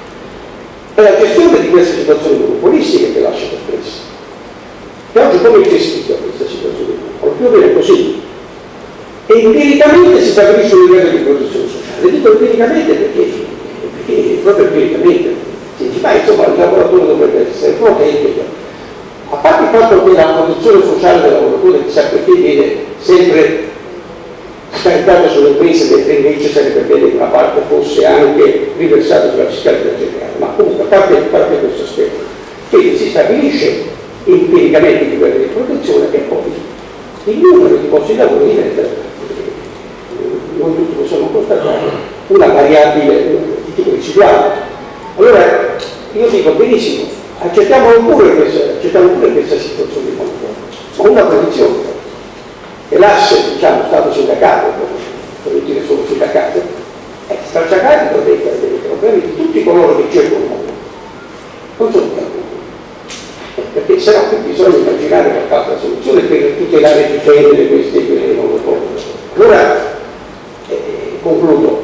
C: è la gestione di queste situazioni monopolistiche che lascia perplessi. E oggi come è gestita questa situazione? Più o meno così, e empiricamente si stabilisce un livello di protezione sociale. Dico empiricamente perché proprio empiricamente si dice, ma insomma il lavoratore dovrebbe essere protetto, a parte il fatto che la protezione sociale del lavoratore chissà perché viene sempre scaricata sulle imprese, mentre invece sarebbe bene che una parte fosse anche riversata sulla fiscalità generale, ma comunque a parte questo aspetto, quindi si stabilisce empiricamente il livello di protezione e poi il numero di posti di lavoro diventa, non tutti possiamo constatare, una variabile di tipo residuale. Allora io dico benissimo, accettiamo pure questa situazione di monopolio, ma una condizione, che l'asse, diciamo, Stato sindacato, per non dire solo sindacato, è stracciato dei problemi di tutti coloro che cercano il mondo, non solo di alcuni. Perché se no bisogna immaginare qualche altra soluzione per tutelare e difendere questi monopoli. Allora, concludo.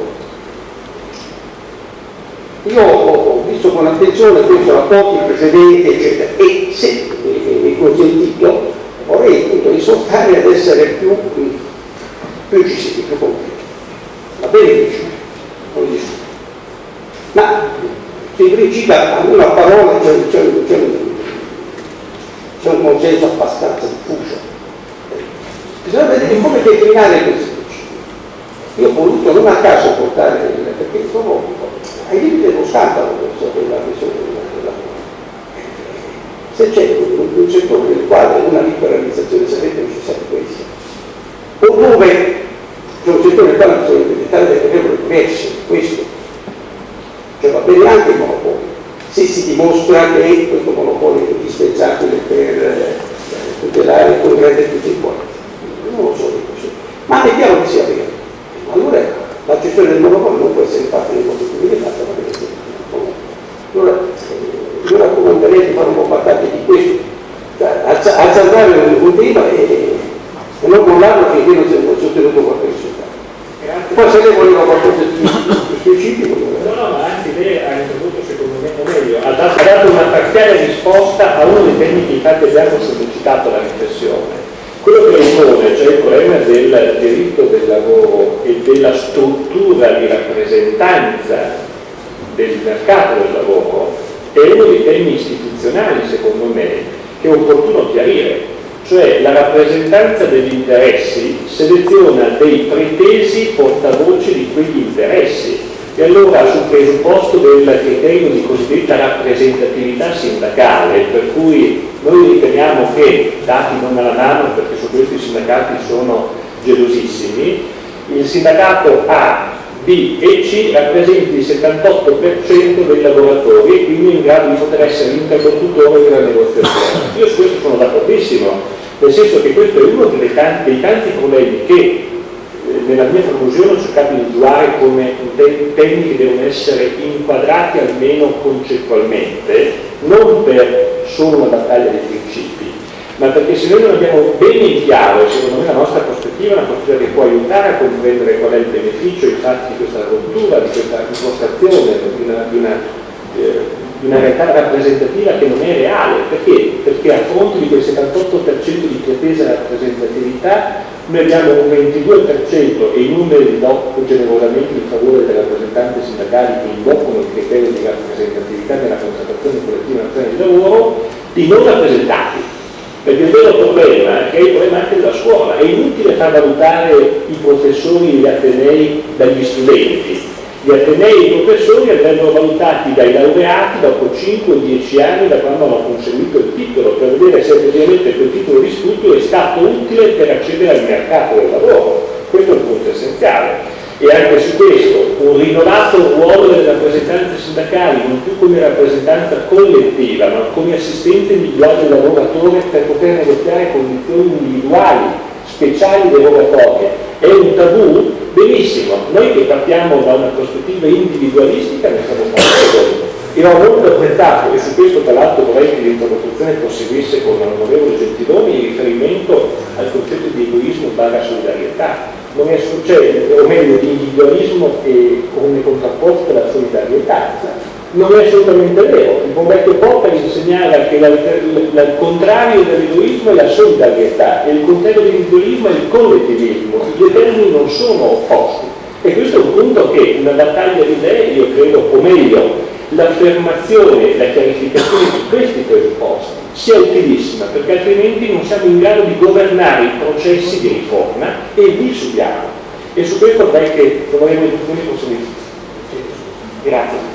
C: Io ho visto con attenzione questo rapporto precedente, eccetera, e se mi è consentito, vorrei appunto risoltare ad essere più incisivi, più concreti. Va bene, non discuto. Ma in principio a una parola c'è un consenso abbastanza diffuso. Bisogna vedere come declinare questi principi. Io ho voluto non a caso portare, perché trovo ai limiti dello scandalo della questione del lavoro. Se c'è un settore nel quale una liberalizzazione sarebbe necessaria questa, o dove c'è un settore nel quale bisogna implementare delle regole diverse, questo, cioè va bene anche il monopolio, se si dimostra che questo monopolio è indispensabile per tutelare il concreto di tutti i quanti. Non lo so di così, ma mettiamo che sia vero. Allora la gestione del monopolio non può essere fatta in modo più limitato, ma deve essere allora io raccomanderei di fare un po' battaglia di questo, cioè, azzardare un tema e non mollarlo finché non si è ottenuto qualche risultato. Poi se lei voleva qualcosa di più specifico.
A: No, ma anche lei ha introdotto secondo me meglio, ha dato una parziale risposta a uno dei temi che infatti abbiamo sollecitato la riflessione. Quello che impone, cioè il problema del diritto del lavoro e della struttura di rappresentanza del mercato del lavoro, è uno dei temi istituzionali, secondo me, che è opportuno chiarire. Cioè la rappresentanza degli interessi seleziona dei pretesi portavoce di quegli interessi e allora sul presupposto del criterio di cosiddetta rappresentatività sindacale, per cui noi riteniamo che, dati non alla mano perché su questi sindacati sono gelosissimi, il sindacato A, B e C rappresenti il 78% dei lavoratori e quindi in grado di poter essere l'interlocutore della negoziazione. Io su questo sono d'accordissimo, nel senso che questo è uno dei tanti problemi che nella mia conclusione ho cercato di individuare come temi che devono essere inquadrati almeno concettualmente, non per solo una battaglia di principi, ma perché se noi non abbiamo bene in chiaro, secondo me la nostra prospettiva è una prospettiva che può aiutare a comprendere qual è il beneficio infatti di questa rottura, di questa impostazione di una realtà rappresentativa che non è reale. Perché a fronte di quel 78% di pretesa rappresentatività noi abbiamo un 22% e i numeri li do generosamente in favore delle rappresentanze sindacali che invocano il criterio di rappresentatività nella contrattazione collettiva nazionale di lavoro, di non rappresentati. Perché il vero problema, che è il problema anche della scuola, è inutile fa valutare i professori e gli atenei dagli studenti. Gli atenei e i professori vengono valutati dai laureati dopo 5-10 anni da quando hanno conseguito il titolo, per vedere se effettivamente quel titolo di studio è stato utile per accedere al mercato del lavoro. Questo è il punto essenziale. E anche su questo, un rinnovato ruolo delle rappresentanze sindacali, non più come rappresentanza collettiva, ma come assistente individuale del lavoratore per poter negoziare condizioni individuali, speciali del lavoratore, è un tabù? Benissimo, noi che partiamo da una prospettiva individualistica ne siamo favorevoli. Io ho molto apprezzato, e su questo tra l'altro vorrei che l'interlocuzione proseguisse con l'onorevole Gentiloni in riferimento al concetto di egoismo / solidarietà. Non è successo, o meglio di individualismo e come contrapposto alla solidarietà. Non è assolutamente vero. Il buon vecchio Popper insegnava che il contrario dell'egoismo è la solidarietà e il contrario dell'individualismo è il collettivismo. I due termini non sono opposti. E questo è un punto che una battaglia di idee, io credo, o meglio, l'affermazione e la chiarificazione di questi presupposti sia utilissima, perché altrimenti non siamo in grado di governare i processi di riforma e li subiamo. E su questo vorrei che l'onorevole Gentiloni proseguisse. Grazie.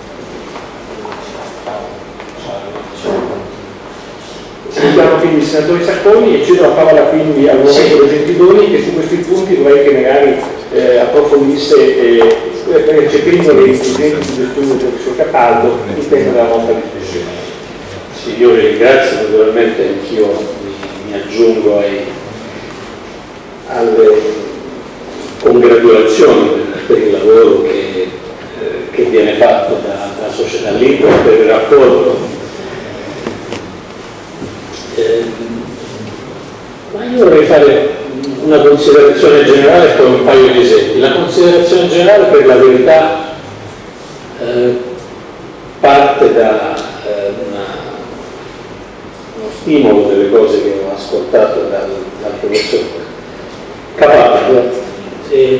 A: Sentiamo quindi il senatore Sacconi e cedo la parola quindi all'onorevole Gentiloni, che su questi punti vorrei che magari approfondisse recependo le incidenze di studio del professor Capaldo il tema della nostra discussione.
D: Sì, io vi ringrazio, naturalmente anch'io mi aggiungo alle congratulazioni per il lavoro che viene fatto da Società Libera, per il rapporto. Ma io vorrei fare una considerazione generale e poi un paio di esempi. La considerazione generale, per la verità, parte da uno stimolo delle cose che ho ascoltato dal professor Capaldo e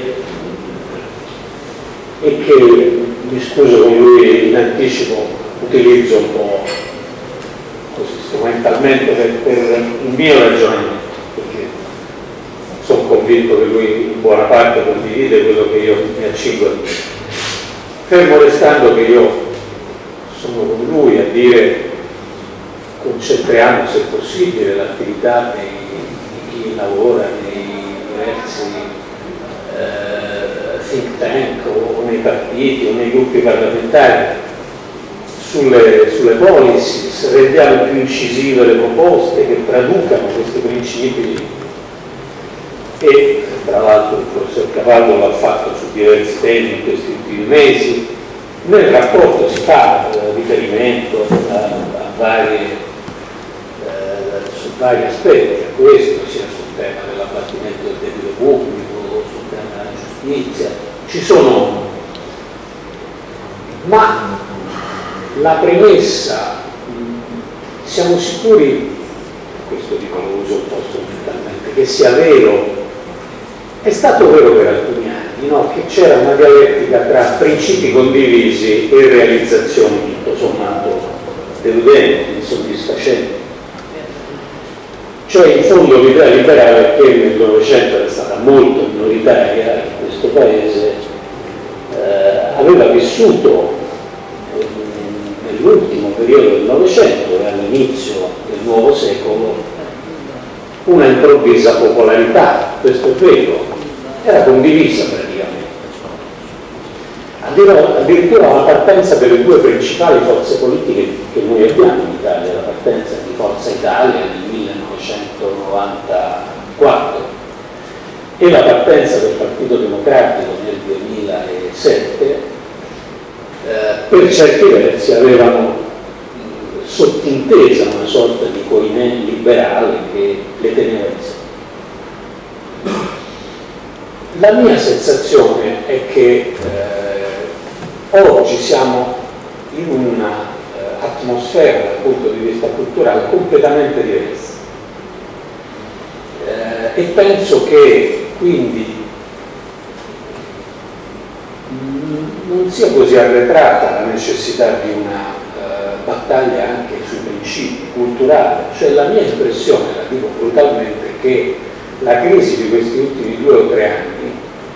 D: che, mi scuso con lui in anticipo, utilizzo un po' così strumentalmente per il mio ragionamento, perché sono convinto che lui in buona parte condivide quello che io mi accingo a dire. Fermo restando che io sono con lui a dire concentriamo se possibile l'attività di chi lavora nei diversi think tank o nei partiti o nei gruppi parlamentari sulle policies, rendiamo più incisive le proposte che traducano questi principi e tra l'altro il professor Capaldo l'ha fatto su diversi temi in questi ultimi mesi. Nel rapporto si fa riferimento su vari aspetti a questo, sia sul tema dell'abbattimento del debito pubblico, sul tema della giustizia, ci sono, ma la premessa, siamo sicuri, questo dico lo uso un po' strumentalmente, che sia vero, è stato vero per alcuni anni, no? Che c'era una dialettica tra principi condivisi e realizzazioni tutto sommato deludenti, insoddisfacenti. Cioè in fondo l'idea liberale, che nel Novecento era stata molto minoritaria in questo paese, aveva vissuto nell'ultimo periodo del Novecento e all'inizio del nuovo secolo una improvvisa popolarità, questo è vero, era condivisa praticamente. Addirittura la partenza delle due principali forze politiche che noi abbiamo in Italia, la partenza di Forza Italia nel 1994 e la partenza del Partito Democratico nel 2007, per certi versi avevano sottintesa una sorta di coinè liberale che le teneva insieme. La mia sensazione è che oggi siamo in un'atmosfera dal punto di vista culturale completamente diversa e penso che quindi non sia così arretrata la necessità di una battaglia anche sui principi culturali. Cioè la mia impressione, la dico brutalmente, è che la crisi di questi ultimi 2 o 3 anni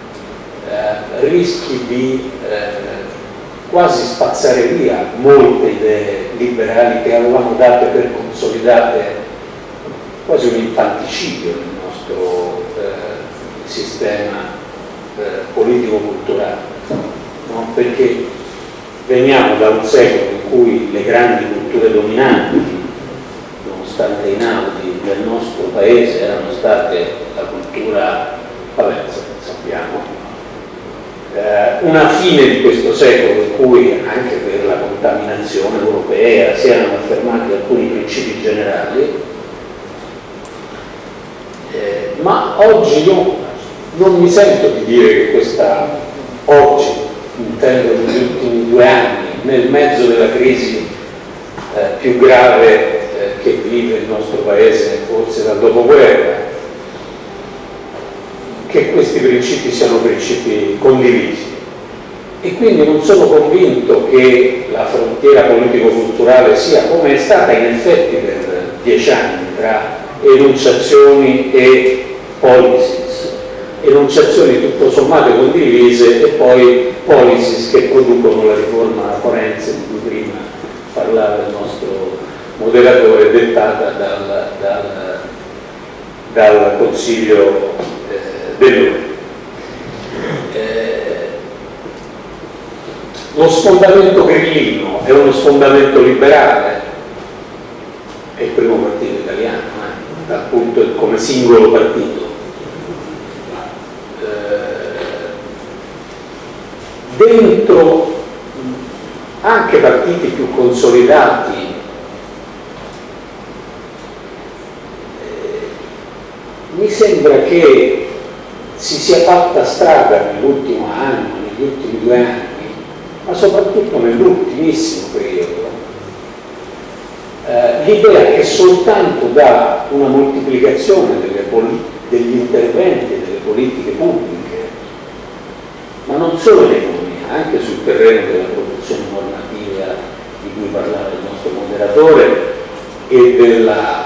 D: rischi di quasi spazzare via molte idee liberali che avevamo date per consolidate, quasi un infanticidio nel nostro sistema politico-culturale, no? Perché veniamo da un secolo in cui le grandi culture dominanti, nonostante i naudi del nostro paese, erano state la cultura, vabbè, sappiamo, una fine di questo secolo in cui anche per la contaminazione europea si erano affermati alcuni principi generali, ma oggi io non mi sento di dire che questa, oggi, intendo negli ultimi 2 anni, nel mezzo della crisi più grave che vive il nostro paese forse dal dopoguerra, che questi principi siano principi condivisi, e quindi non sono convinto che la frontiera politico-culturale sia, come è stata in effetti per 10 anni, tra enunciazioni e policies, enunciazioni tutto sommato condivise e poi policies che producono la riforma forense di cui prima parlava il nostro moderatore, dettata dal Consiglio dell'Unione. Lo sfondamento grillino è uno sfondamento liberale, è il primo partito italiano, dal punto come singolo partito. Dentro anche partiti più consolidati mi sembra che si sia fatta strada nell'ultimo anno, negli ultimi 2 anni, ma soprattutto nell'ultimissimo periodo, l'idea che soltanto da una moltiplicazione degli interventi e delle politiche pubbliche, ma non solo in economia, anche sul terreno della produzione normativa di cui parlava il nostro moderatore e della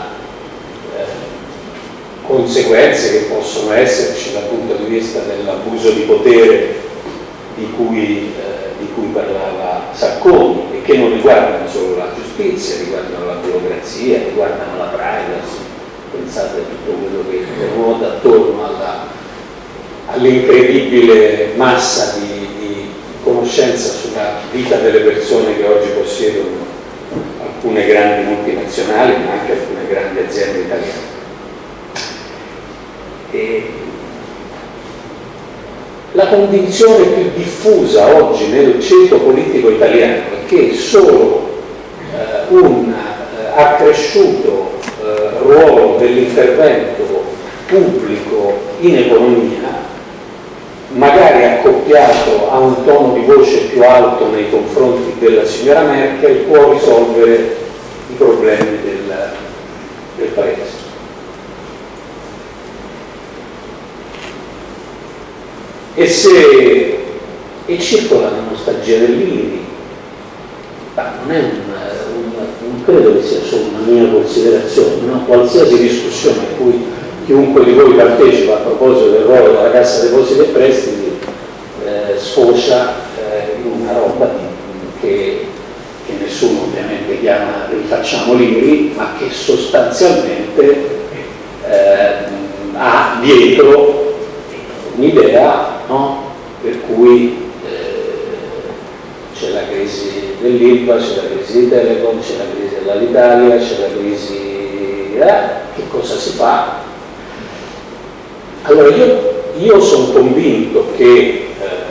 D: conseguenze che possono esserci dal punto di vista dell'abuso di potere di cui parlava Sacconi, e che non riguardano solo la giustizia, riguardano la burocrazia, riguardano la privacy. Pensate a tutto quello che ruota attorno all'incredibile massa di conoscenza sulla vita delle persone che oggi possiedono alcune grandi multinazionali, ma anche alcune grandi aziende italiane. La convinzione più diffusa oggi nel ceto politico italiano è che solo un accresciuto ruolo dell'intervento pubblico in economia, magari accoppiato a un tono di voce più alto nei confronti della signora Merkel, può risolvere i problemi del Paese. E circola la nostalgia dell'IRI, ma non credo che sia solo una mia considerazione, no? Qualsiasi discussione a cui chiunque di voi partecipa a proposito del ruolo della Cassa Depositi e Prestiti sfocia in una roba che nessuno ovviamente chiama rifacciamo l'IRI, ma che sostanzialmente ha dietro un'idea, no? Per cui c'è la crisi dell'Ilva, c'è la crisi di Telecom, c'è la crisi dell'Alitalia, c'è la crisi... che cosa si fa? Allora io sono convinto che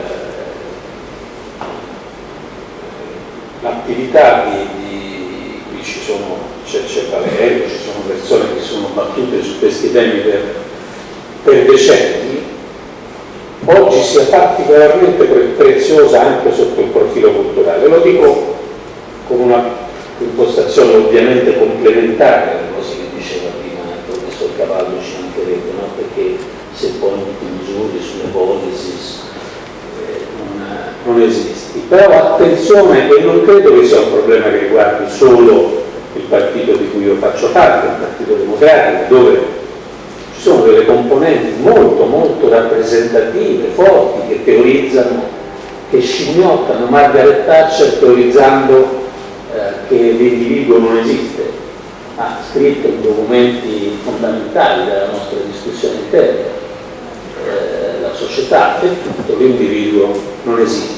D: l'attività qui c'è Valerio, ci sono persone che sono battute su questi temi per decenni, oggi sia particolarmente preziosa anche sotto il profilo culturale. Lo dico con una impostazione ovviamente complementare alle cose che diceva prima il professor Cavallo, ci mancherebbe, no? Perché se poi ti misuri sulle policies non esisti. Però attenzione, e non credo che sia un problema che riguardi solo il partito di cui io faccio parte, il Partito Democratico, dove ci sono delle componenti molto molto rappresentative, forti, che teorizzano, che scimmiottano Margaret Thatcher teorizzando che l'individuo non esiste, ha scritto in documenti fondamentali della nostra discussione interna, la società e tutto, l'individuo non esiste.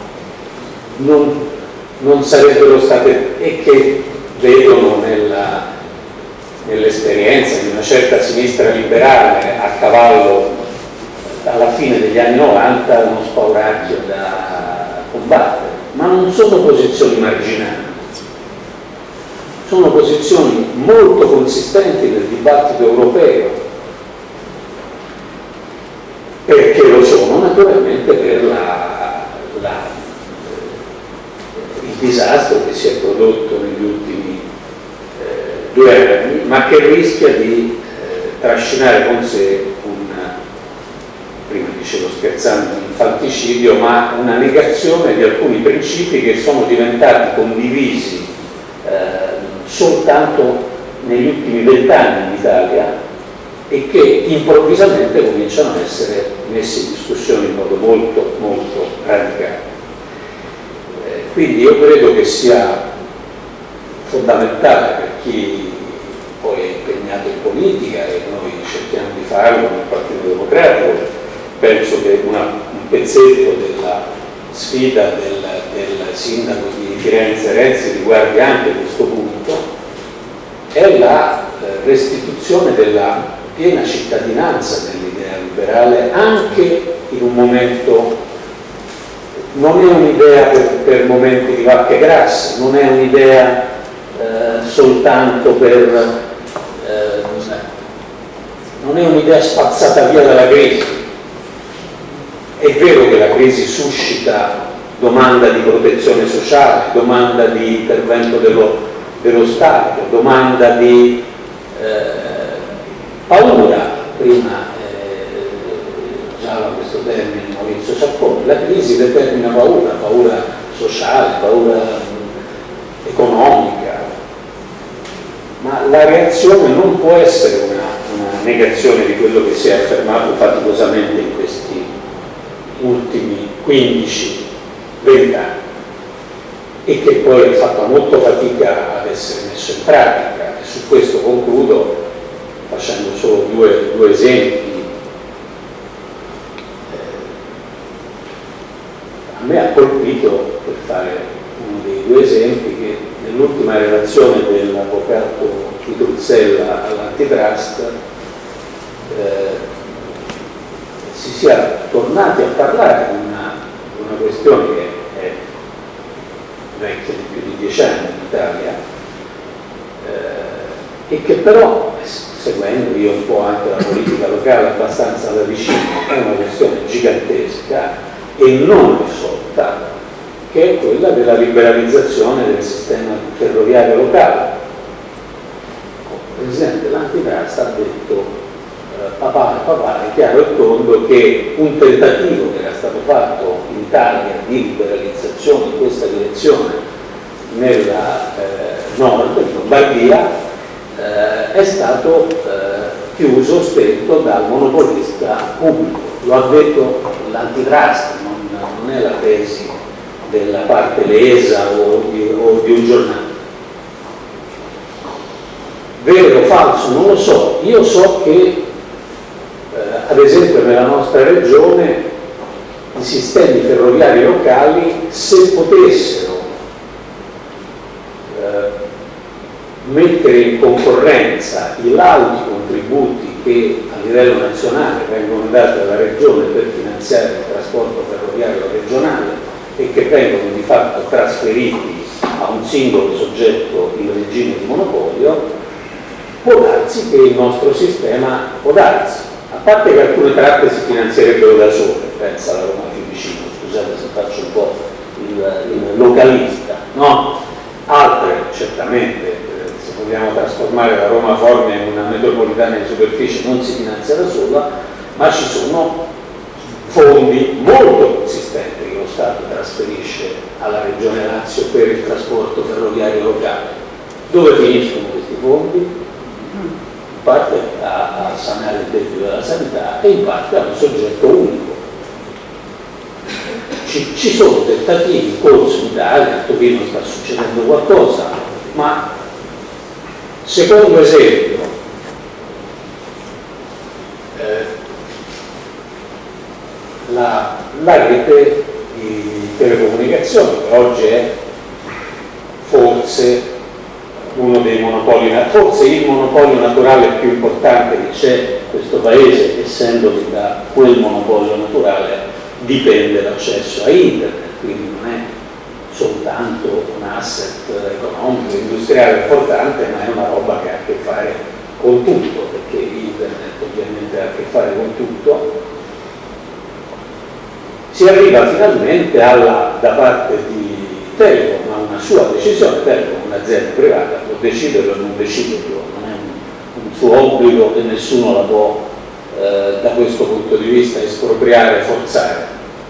D: Non sarebbero state, e che vedono nell'esperienza di una certa sinistra liberale a cavallo alla fine degli anni 90 uno spauracchio da combattere, ma non sono posizioni marginali, sono posizioni molto consistenti nel dibattito europeo, perché lo sono naturalmente per il disastro che si è prodotto negli ultimi 2 anni, ma che rischia di trascinare con sé prima dicevo scherzando, un infanticidio, ma una negazione di alcuni principi che sono diventati condivisi soltanto negli ultimi 20 anni in Italia e che improvvisamente cominciano a essere messi in discussione in modo molto molto radicale. Quindi io credo che sia fondamentale per chi poi è impegnato in politica, e noi cerchiamo di farlo nel Partito Democratico. Penso che un pezzetto della sfida del sindaco di Firenze Renzi riguardi anche questo punto, è la restituzione della piena cittadinanza dell'idea liberale anche in un momento, non è un'idea per momenti di vacche grasse, non è un'idea soltanto per non è un'idea spazzata via dalla crisi. È vero che la crisi suscita domanda di protezione sociale, domanda di intervento dello Stato, domanda di paura. Prima usava questo termine Maurizio Sacconi, la crisi determina paura sociale, paura economica, ma la reazione non può essere una negazione di quello che si è affermato faticosamente in questi ultimi 15-20 anni e che poi ha fatto molto fatica ad essere messo in pratica. E su questo concludo facendo solo due esempi. A me ha colpito, per fare uno dei 2 esempi, che nell'ultima relazione dell'avvocato Pitruzzella all'antitrust si sia tornati a parlare di una questione che è vecchia di più di 10 anni in Italia e che però, seguendo io un po' anche la politica locale abbastanza da vicino, è una questione gigantesca e non risolta, che è quella della liberalizzazione del sistema ferroviario locale. Il Presidente dell'Antitrust ha detto papà, è chiaro e tondo che un tentativo che era stato fatto in Italia di liberalizzazione in questa direzione nella nord, in Lombardia, è stato chiuso, spento dal monopolista pubblico. Lo ha detto l'Antitrust, non è la tesi della parte lesa o di un giornale. Vero o falso? Non lo so. Io so che ad esempio nella nostra regione i sistemi ferroviari locali, se potessero mettere in concorrenza i lauti contributi che a livello nazionale vengono dati dalla regione per finanziare il trasporto ferroviario regionale e che vengono di fatto trasferiti a un singolo soggetto in regime di monopolio, può darsi che il nostro sistema, può darsi, a parte che alcune tratte si finanzierebbero da sole, pensa alla Roma Fiumicino, scusate se faccio un po' il localista, no? Altre certamente, se vogliamo trasformare la Roma Formia in una metropolitana di superficie, non si finanzia da sola, ma ci sono fondi molto consistenti che lo Stato trasferisce alla Regione Lazio per il trasporto ferroviario locale. Dove finiscono questi fondi? In parte a sanare il debito della sanità e in parte a un soggetto unico. Ci sono tentativi in corso in Italia, a Torino sta succedendo qualcosa, ma secondo esempio la rete di telecomunicazioni, che oggi è forse uno dei monopoli, forse il monopolio naturale più importante che c'è in questo paese, essendo che da quel monopolio naturale dipende l'accesso a internet, quindi non è soltanto un asset economico, industriale importante, ma è una roba che ha a che fare con tutto, perché internet ovviamente ha a che fare con tutto. Si arriva finalmente da parte di Telecom a una sua decisione. Telecom è un'azienda privata, può decidere o non deciderlo, non è un suo obbligo e nessuno la può da questo punto di vista espropriare, forzare.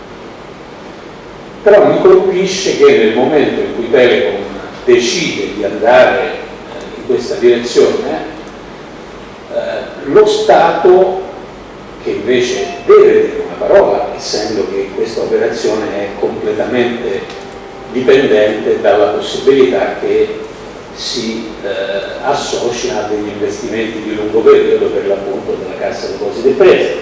D: Però mi colpisce che nel momento in cui Telecom decide di andare in questa direzione, lo Stato, che invece deve dire una parola, essendo che questa operazione è completamente dipendente dalla possibilità che si associ a degli investimenti di lungo periodo, per l'appunto della Cassa Depositi e Prestiti.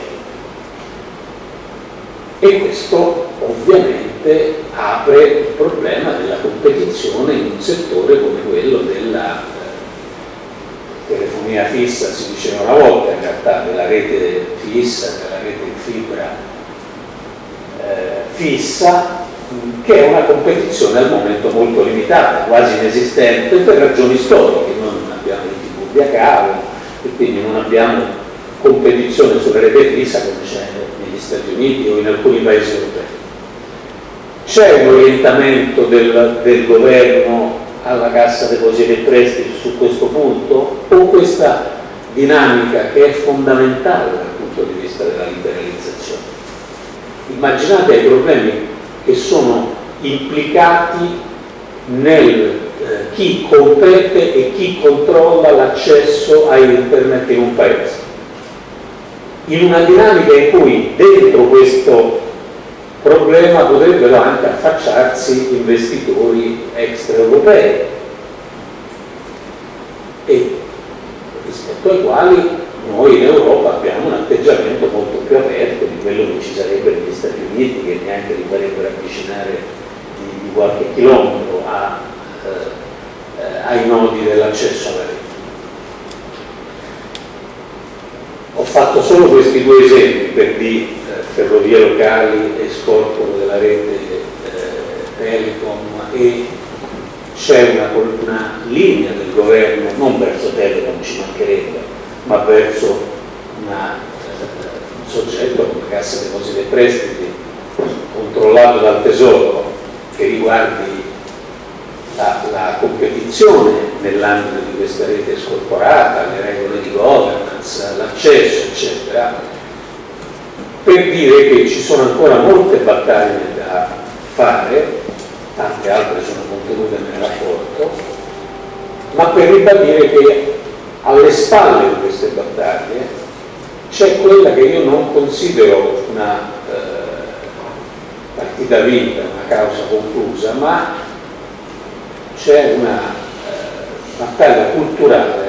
D: E questo ovviamente apre il problema della competizione in un settore come quello della telefonia fissa, si diceva una volta, in realtà della rete fissa, della rete in fibra fissa, che è una competizione al momento molto limitata, quasi inesistente, per ragioni storiche. Noi non abbiamo i TV via cavo e quindi non abbiamo competizione sulla rete fissa come c'è negli Stati Uniti o in alcuni paesi europei. C'è un orientamento del governo alla Cassa Depositi e Prestiti su questo punto, o questa dinamica che è fondamentale dal punto di vista della liberalizzazione? Immaginate i problemi che sono implicati nel chi compete e chi controlla l'accesso a internet in un paese, in una dinamica in cui dentro questo problema potrebbero anche affacciarsi investitori extraeuropei, e rispetto ai quali noi in Europa abbiamo un atteggiamento molto più aperto di quello che ci sarebbe negli Stati Uniti, che neanche li farebbero avvicinare di qualche chilometro ai nodi dell'accesso alla rete. Ho fatto solo questi due esempi per di ferrovie locali e scorporo della rete Telecom, e c'è una linea del governo non verso Telecom, ci mancherebbe, ma verso un soggetto come Cassa Depositi e Prestiti controllato dal Tesoro, che riguardi la competizione nell'ambito di questa rete scorporata, le regole di governance, l'accesso, eccetera, per dire che ci sono ancora molte battaglie da fare, tante altre sono contenute nel rapporto, ma per ribadire che alle spalle di queste battaglie c'è quella che io non considero una partita vinta, una causa conclusa, ma c'è una battaglia culturale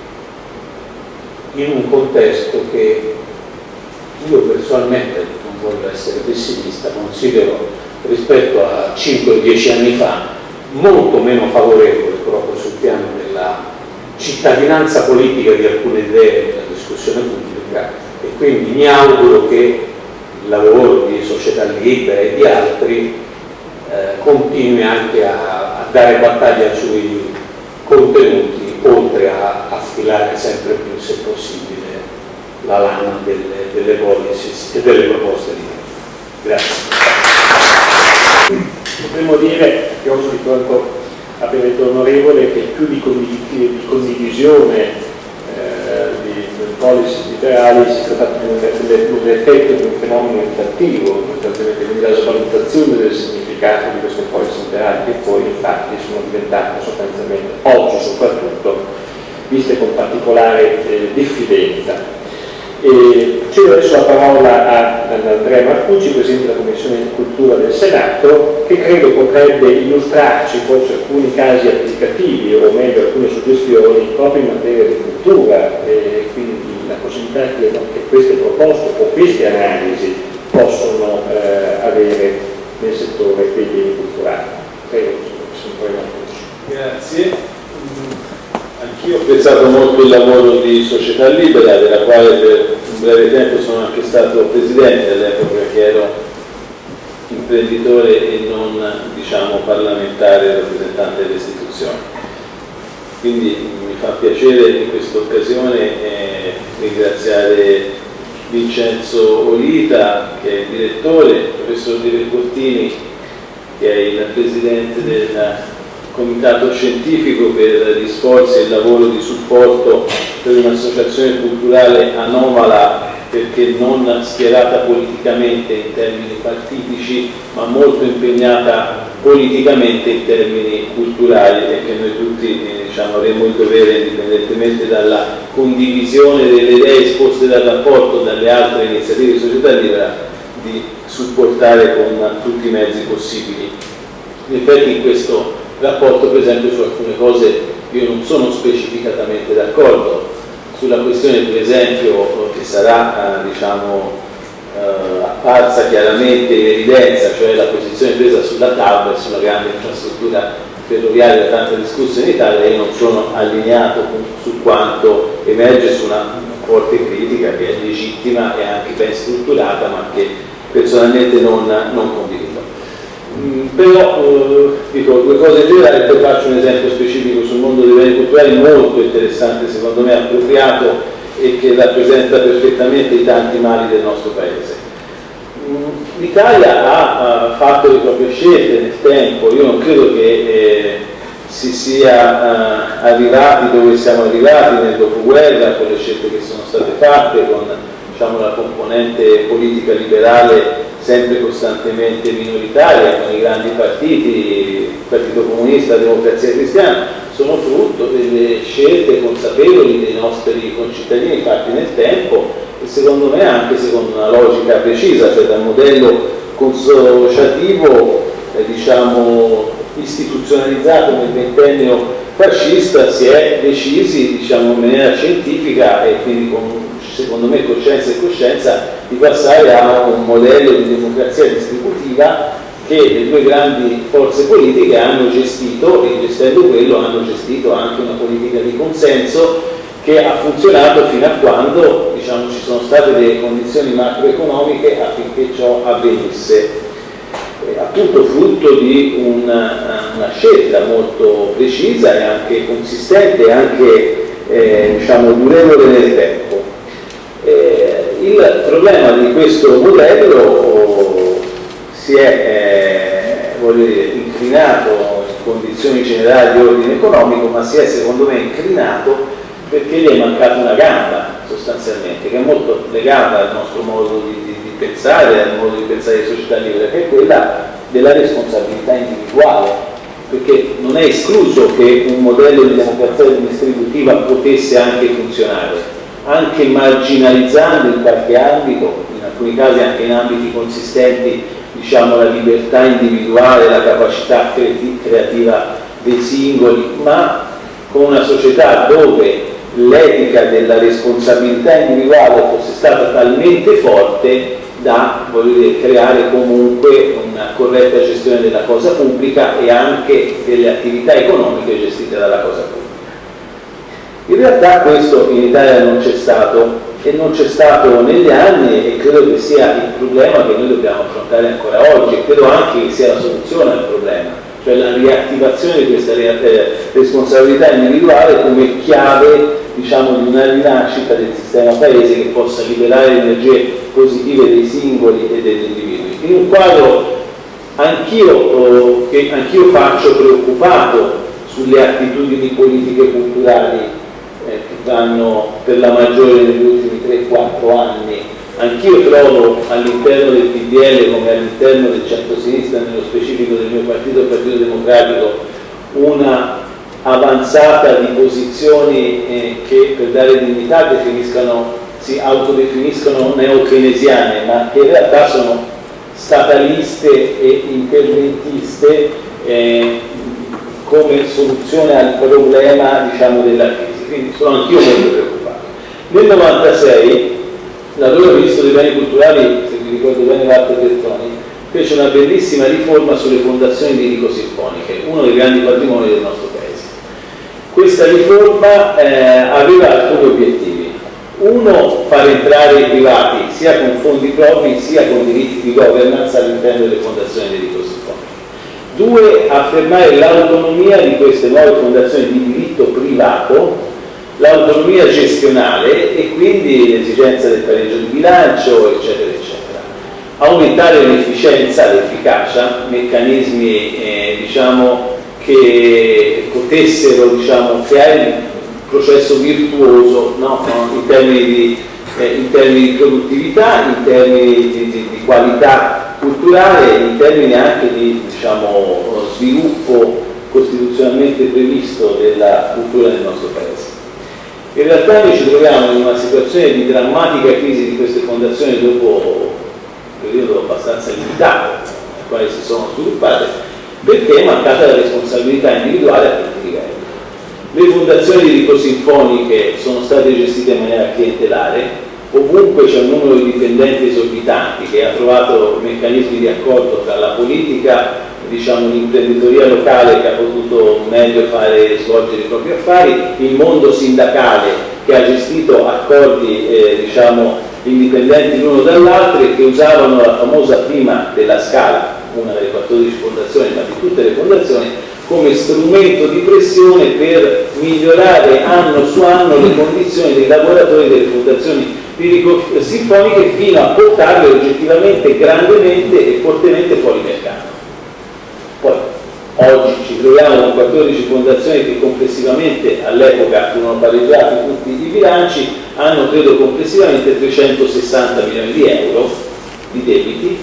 D: in un contesto che io personalmente, non voglio essere pessimista, considero rispetto a 5 o 10 anni fa molto meno favorevole proprio sul piano della cittadinanza politica di alcune idee della discussione pubblica, e quindi mi auguro che il lavoro di Società Libera e di altri continui anche a dare battaglia sui contenuti, oltre a affilare sempre più, se possibile, la lana delle policies e delle proposte di legge. Grazie.
A: Potremmo dire, che ho di quanto abbia detto l'onorevole, che più di condivisione di policy liberali si tratta di un effetto di un fenomeno inflattivo, quindi la svalutazione del significato di queste policy liberali, che poi infatti sono diventate sostanzialmente, oggi soprattutto, viste con particolare diffidenza. Cedo adesso la parola ad Andrea Marcucci, Presidente della Commissione di Cultura del Senato, che credo potrebbe illustrarci forse alcuni casi applicativi, o meglio alcune suggestioni proprio in materia di cultura, e quindi la possibilità che queste proposte o queste analisi possono avere nel settore dei beni culturali. Prego, signor Marcucci.
E: Grazie. Anch'io ho apprezzato molto il lavoro di Società Libera, della quale per un breve tempo sono anche stato presidente, all'epoca che ero imprenditore e non, diciamo, parlamentare rappresentante delle istituzioni. Quindi mi fa piacere in questa occasione ringraziare Vincenzo Olita, che è il direttore, il professor Di Percottini, che è il presidente del comitato scientifico, per gli sforzi e il lavoro di supporto per un'associazione culturale anomala, perché non schierata politicamente in termini partitici, ma molto impegnata politicamente in termini culturali, e che noi tutti diciamo, avremo il dovere, indipendentemente dalla condivisione delle idee esposte dal rapporto, dalle altre iniziative di Società Libera, di supportare con tutti i mezzi possibili. In effetti in questo rapporto, per esempio, su alcune cose io non sono specificatamente d'accordo. Sulla questione, per esempio, che sarà diciamo, apparsa chiaramente in evidenza, cioè la posizione presa sulla TAV e sulla grande infrastruttura ferroviaria da tanta discussione in Italia, io non sono allineato su quanto emerge su una forte critica che è legittima e anche ben strutturata, ma che personalmente non condivido. Però dico due cose in generale, poi faccio un esempio specifico sul mondo dei beni culturali molto interessante, secondo me appropriato, e che rappresenta perfettamente i tanti mali del nostro Paese. L'Italia ha fatto le proprie scelte nel tempo. Io non credo che si sia arrivati dove siamo arrivati nel dopoguerra con le scelte che sono state fatte, con diciamo, la componente politica liberale sempre costantemente minoritaria, con i grandi partiti, il Partito Comunista, la Democrazia Cristiana, sono frutto delle scelte consapevoli dei nostri concittadini fatte nel tempo, e secondo me anche secondo una logica precisa, cioè dal modello consociativo diciamo, istituzionalizzato nel ventennio fascista si è decisi diciamo, in maniera scientifica e quindi con secondo me coscienza e coscienza di passare a un modello di democrazia distributiva che le due grandi forze politiche hanno gestito, e gestendo quello hanno gestito anche una politica di consenso che ha funzionato fino a quando diciamo, ci sono state delle condizioni macroeconomiche affinché ciò avvenisse, appunto frutto di una scelta molto precisa e anche consistente e anche diciamo, durevole nel tempo. Il problema di questo modello si è voglio dire, inclinato in condizioni generali di ordine economico, ma si è secondo me inclinato perché gli è mancata una gamba sostanzialmente, che è molto legata al nostro modo di pensare, al modo di pensare di Società Libera, che è quella della responsabilità individuale, perché non è escluso che un modello di democrazia distributiva potesse anche funzionare, anche marginalizzando in qualche ambito, in alcuni casi anche in ambiti consistenti, diciamo, la libertà individuale, la capacità creativa dei singoli, ma con una società dove l'etica della responsabilità individuale fosse stata talmente forte da creare comunque una corretta gestione della cosa pubblica e anche delle attività economiche gestite dalla cosa pubblica. In realtà questo in Italia non c'è stato, e non c'è stato negli anni, e credo che sia il problema che noi dobbiamo affrontare ancora oggi, e credo anche che sia la soluzione al problema, cioè la riattivazione di questa responsabilità individuale come chiave diciamo, di una rinascita del sistema paese che possa liberare le energie positive dei singoli e degli individui. In un quadro che anch'io faccio preoccupato sulle attitudini politiche culturali che vanno per la maggiore negli ultimi 3-4 anni. Anch'io trovo all'interno del PDL come all'interno del centro-sinistra, nello specifico del mio partito, il Partito Democratico, una avanzata di posizioni che per dare dignità definiscano si autodefiniscono neo-keynesiane, ma che in realtà sono stataliste e interventiste come soluzione al problema, diciamo, della crisi. Quindi sono anch'io molto preoccupato. Nel 1996 l'allora ministro dei beni culturali, se vi ricordo bene, Walter Veltroni, fece una bellissima riforma sulle fondazioni lirico-sinfoniche, uno dei grandi patrimoni del nostro paese. Questa riforma aveva alcuni obiettivi. Uno, far entrare i privati sia con fondi propri sia con diritti di governance all'interno delle fondazioni lirico-sinfoniche. Due, affermare l'autonomia di queste nuove fondazioni di diritto privato, l'autonomia gestionale e quindi l'esigenza del pareggio di bilancio, eccetera, eccetera. Aumentare l'efficienza, l'efficacia, meccanismi diciamo, che potessero creare un processo virtuoso, no? in termini di produttività, in termini di qualità culturale, in termini anche di sviluppo costituzionalmente previsto della cultura nel nostro paese. In realtà noi ci troviamo in una situazione di drammatica crisi di queste fondazioni dopo un periodo abbastanza limitato nel quale si sono sviluppate, perché è mancata la responsabilità individuale a tutti i livelli. Le fondazioni lirico-sinfoniche sono state gestite in maniera clientelare, ovunque c'è un numero di dipendenti esorbitanti che ha trovato meccanismi di accordo tra la politica, l'imprenditoria locale che ha potuto meglio svolgere i propri affari, il mondo sindacale che ha gestito accordi indipendenti l'uno dall'altro e che usavano la famosa prima della Scala, una delle 14 fondazioni, ma di tutte le fondazioni, come strumento di pressione per migliorare anno su anno le condizioni dei lavoratori delle fondazioni lirico-sinfoniche fino a portarle oggettivamente, grandemente e fortemente fuori mercato. Poi oggi ci troviamo con 14 fondazioni che complessivamente all'epoca furono pareggiati tutti i bilanci, hanno credo complessivamente 360 milioni di euro di debiti,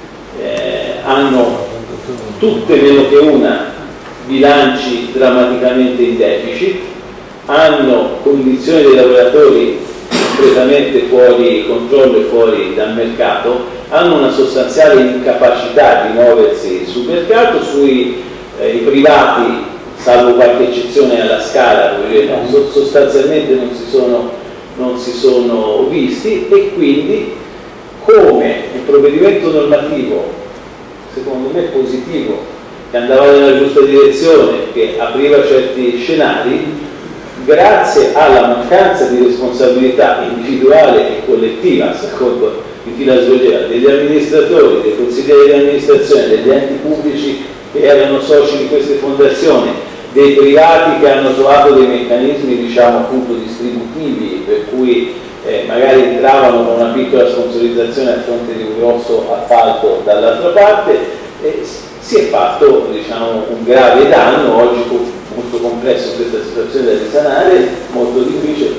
E: hanno tutte meno che una bilanci drammaticamente in deficit, hanno condizioni dei lavoratori completamente fuori controllo e fuori dal mercato, hanno una sostanziale incapacità di muoversi sul mercato, i privati, salvo qualche eccezione alla Scala, sostanzialmente non si sono visti, e quindi come un provvedimento normativo secondo me positivo, che andava nella giusta direzione, che apriva certi scenari, grazie alla mancanza di responsabilità individuale e collettiva, secondo chi la svolgeva, degli amministratori, dei consiglieri di amministrazione, degli enti pubblici che erano soci di queste fondazioni, dei privati che hanno trovato dei meccanismi appunto distributivi, per cui magari entravano con una piccola sponsorizzazione a fronte di un grosso appalto dall'altra parte, si è fatto un grave danno, oggi molto complesso questa situazione da risanare, molto difficile.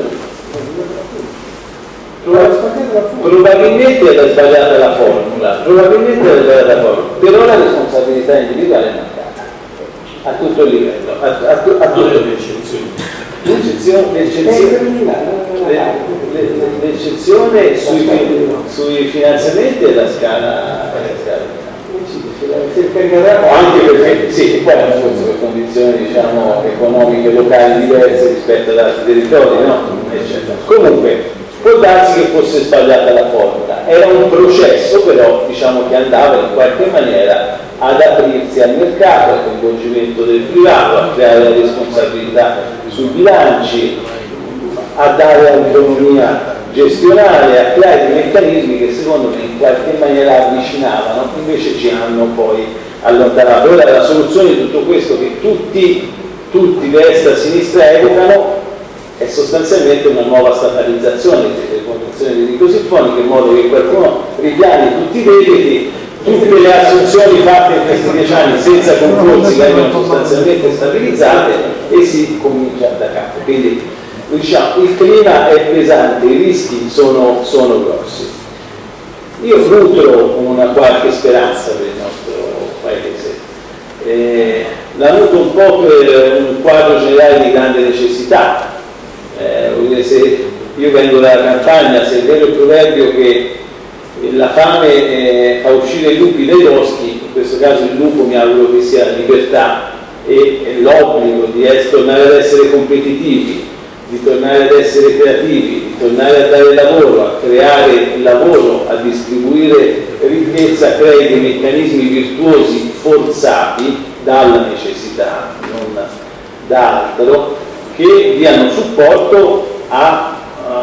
E: Probabilmente è sbagliata la formula, però la responsabilità individuale è mancata a tutto il livello, l'eccezione sui finanziamenti è la Scala, anche perché sì, poi forse per condizioni economiche locali diverse rispetto ad altri territori, no? Eccetera. Comunque può darsi che fosse sbagliata la formula, era un processo però che andava in qualche maniera ad aprirsi al mercato, al coinvolgimento del privato, a creare la responsabilità sui bilanci, a dare autonomia gestionale, a creare dei meccanismi che secondo me in qualche maniera avvicinavano, invece ci hanno poi allontanato. Ora la soluzione di tutto questo che tutti destra e sinistra evocano è sostanzialmente una nuova statalizzazione delle fondazioni lirico-sinfoniche, in modo che qualcuno ripiani tutti i debiti, tutte le assunzioni fatte in questi 10 anni senza concorsi vengono sostanzialmente stabilizzate e si comincia da capo. Quindi il clima è pesante, i rischi sono grossi. Io nutro una qualche speranza per il nostro paese, la nutro un po' per un quadro generale di grande necessità. Se io vengo dalla campagna, se è vero il proverbio che la fame fa uscire i lupi dai boschi, in questo caso il lupo mi auguro che sia la libertà e l'obbligo di tornare ad essere competitivi, di tornare ad essere creativi, di tornare a dare lavoro, a creare lavoro, a distribuire ricchezza, crei dei meccanismi virtuosi forzati dalla necessità, non da altro, che diano supporto a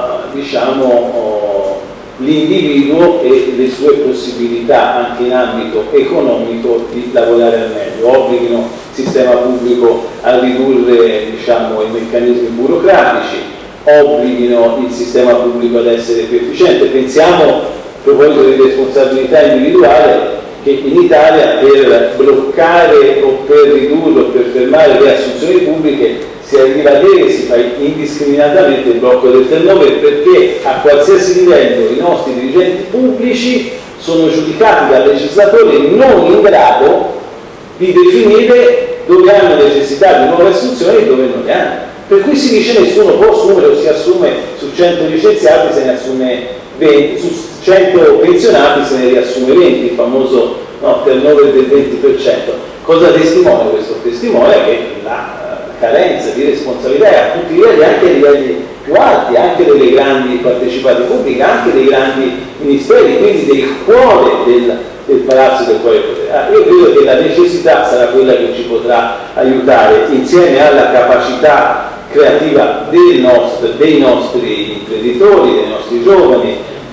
E: l'individuo e le sue possibilità anche in ambito economico di lavorare al meglio, obblighino il sistema pubblico a ridurre i meccanismi burocratici, obblighino il sistema pubblico ad essere più efficiente. Pensiamo, a proposito di responsabilità individuale, che in Italia per bloccare o per ridurre o per fermare le assunzioni pubbliche si arriva a dire che si fa indiscriminatamente il blocco del turnover, perché a qualsiasi livello i nostri dirigenti pubblici sono giudicati dal legislatore non in grado di definire dove hanno necessità di nuove assunzioni e dove non ne hanno. Per cui si dice nessuno può assumere, o si assume su 100 licenziati se ne assume 20, su 100 pensionati se ne riassume 20, il famoso turnover del 20%. Cosa testimonia questo? Testimonia che la carenza di responsabilità a tutti i livelli, anche ai livelli più alti, anche delle grandi partecipate pubbliche, anche dei grandi ministeri, quindi del cuore del palazzo del quale potere. Io credo che la necessità sarà quella che ci potrà aiutare, insieme alla capacità creativa dei nostri imprenditori, dei nostri giovani,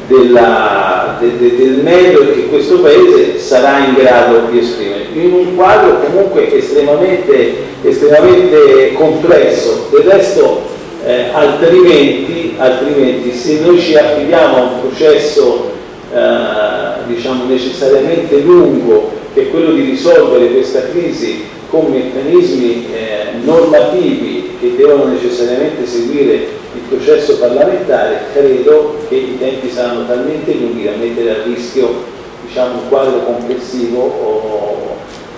E: del meglio che questo Paese sarà in grado di esprimere, in un quadro comunque estremamente complesso. Del resto altrimenti se noi ci affidiamo a un processo necessariamente lungo, che è quello di risolvere questa crisi con meccanismi normativi che devono necessariamente seguire il processo parlamentare, credo che i tempi saranno talmente lunghi da mettere a rischio un quadro complessivo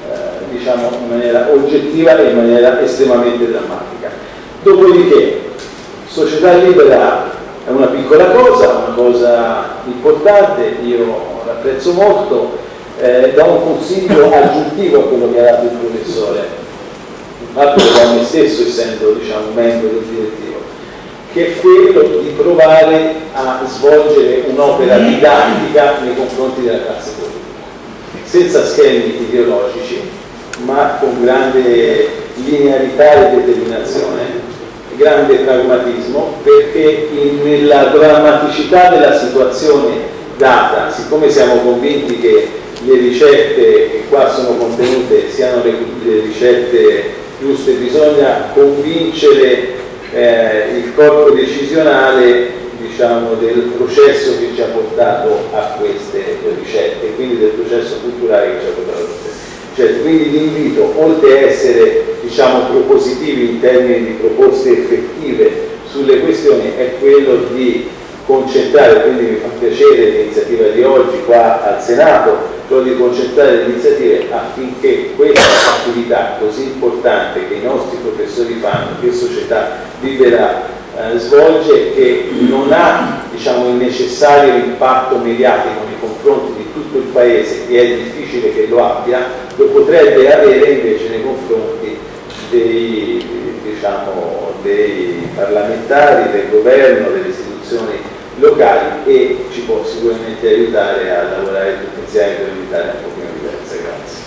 E: in maniera oggettiva e in maniera estremamente drammatica. Dopodiché, società libera è una piccola cosa, una cosa importante, io l'apprezzo molto, do un consiglio aggiuntivo a quello che ha dato il professore, infatti lo do a me stesso essendo membro del direttivo, che è quello di provare a svolgere un'opera didattica nei confronti della classe politica, senza schemi ideologici, ma con grande linearità e determinazione, grande pragmatismo, perché nella drammaticità della situazione data, siccome siamo convinti che le ricette che qua sono contenute siano le ricette giuste, bisogna convincere il corpo decisionale del processo che ci ha portato a queste ricette, quindi del processo culturale che ci ha portato a queste ricette. Quindi l'invito, oltre a essere propositivi in termini di proposte effettive sulle questioni, è quello di concentrare, quindi mi fa piacere l'iniziativa di oggi qua al Senato, quello di concentrare le iniziative affinché questa attività così importante che i nostri professori fanno, che Società Libera svolge, che non ha il necessario impatto mediatico nei confronti di tutto il Paese, e è difficile che lo abbia, lo potrebbe avere invece nei confronti dei parlamentari, del governo, delle istituzioni locali, e ci può sicuramente aiutare a lavorare tutti insieme per un'Italia un pochino diversa. Grazie.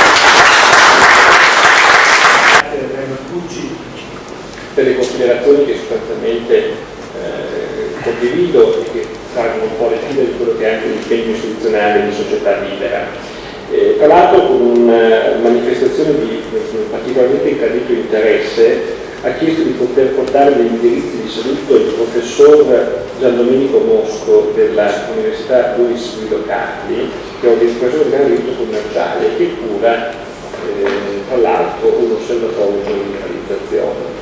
A: Per le considerazioni che sostanzialmente condivido e che fanno un po' le file di quello che è anche l'impegno istituzionale di Società Libera. Tra l'altro con una manifestazione di particolarmente incandito interesse ha chiesto di poter portare degli indirizzi di saluto il professor Giandomenico Mosco dell'Università Luis Guido Carli, che è un professore di grande diritto commerciale che cura tra l'altro un osservatorio di realizzazione.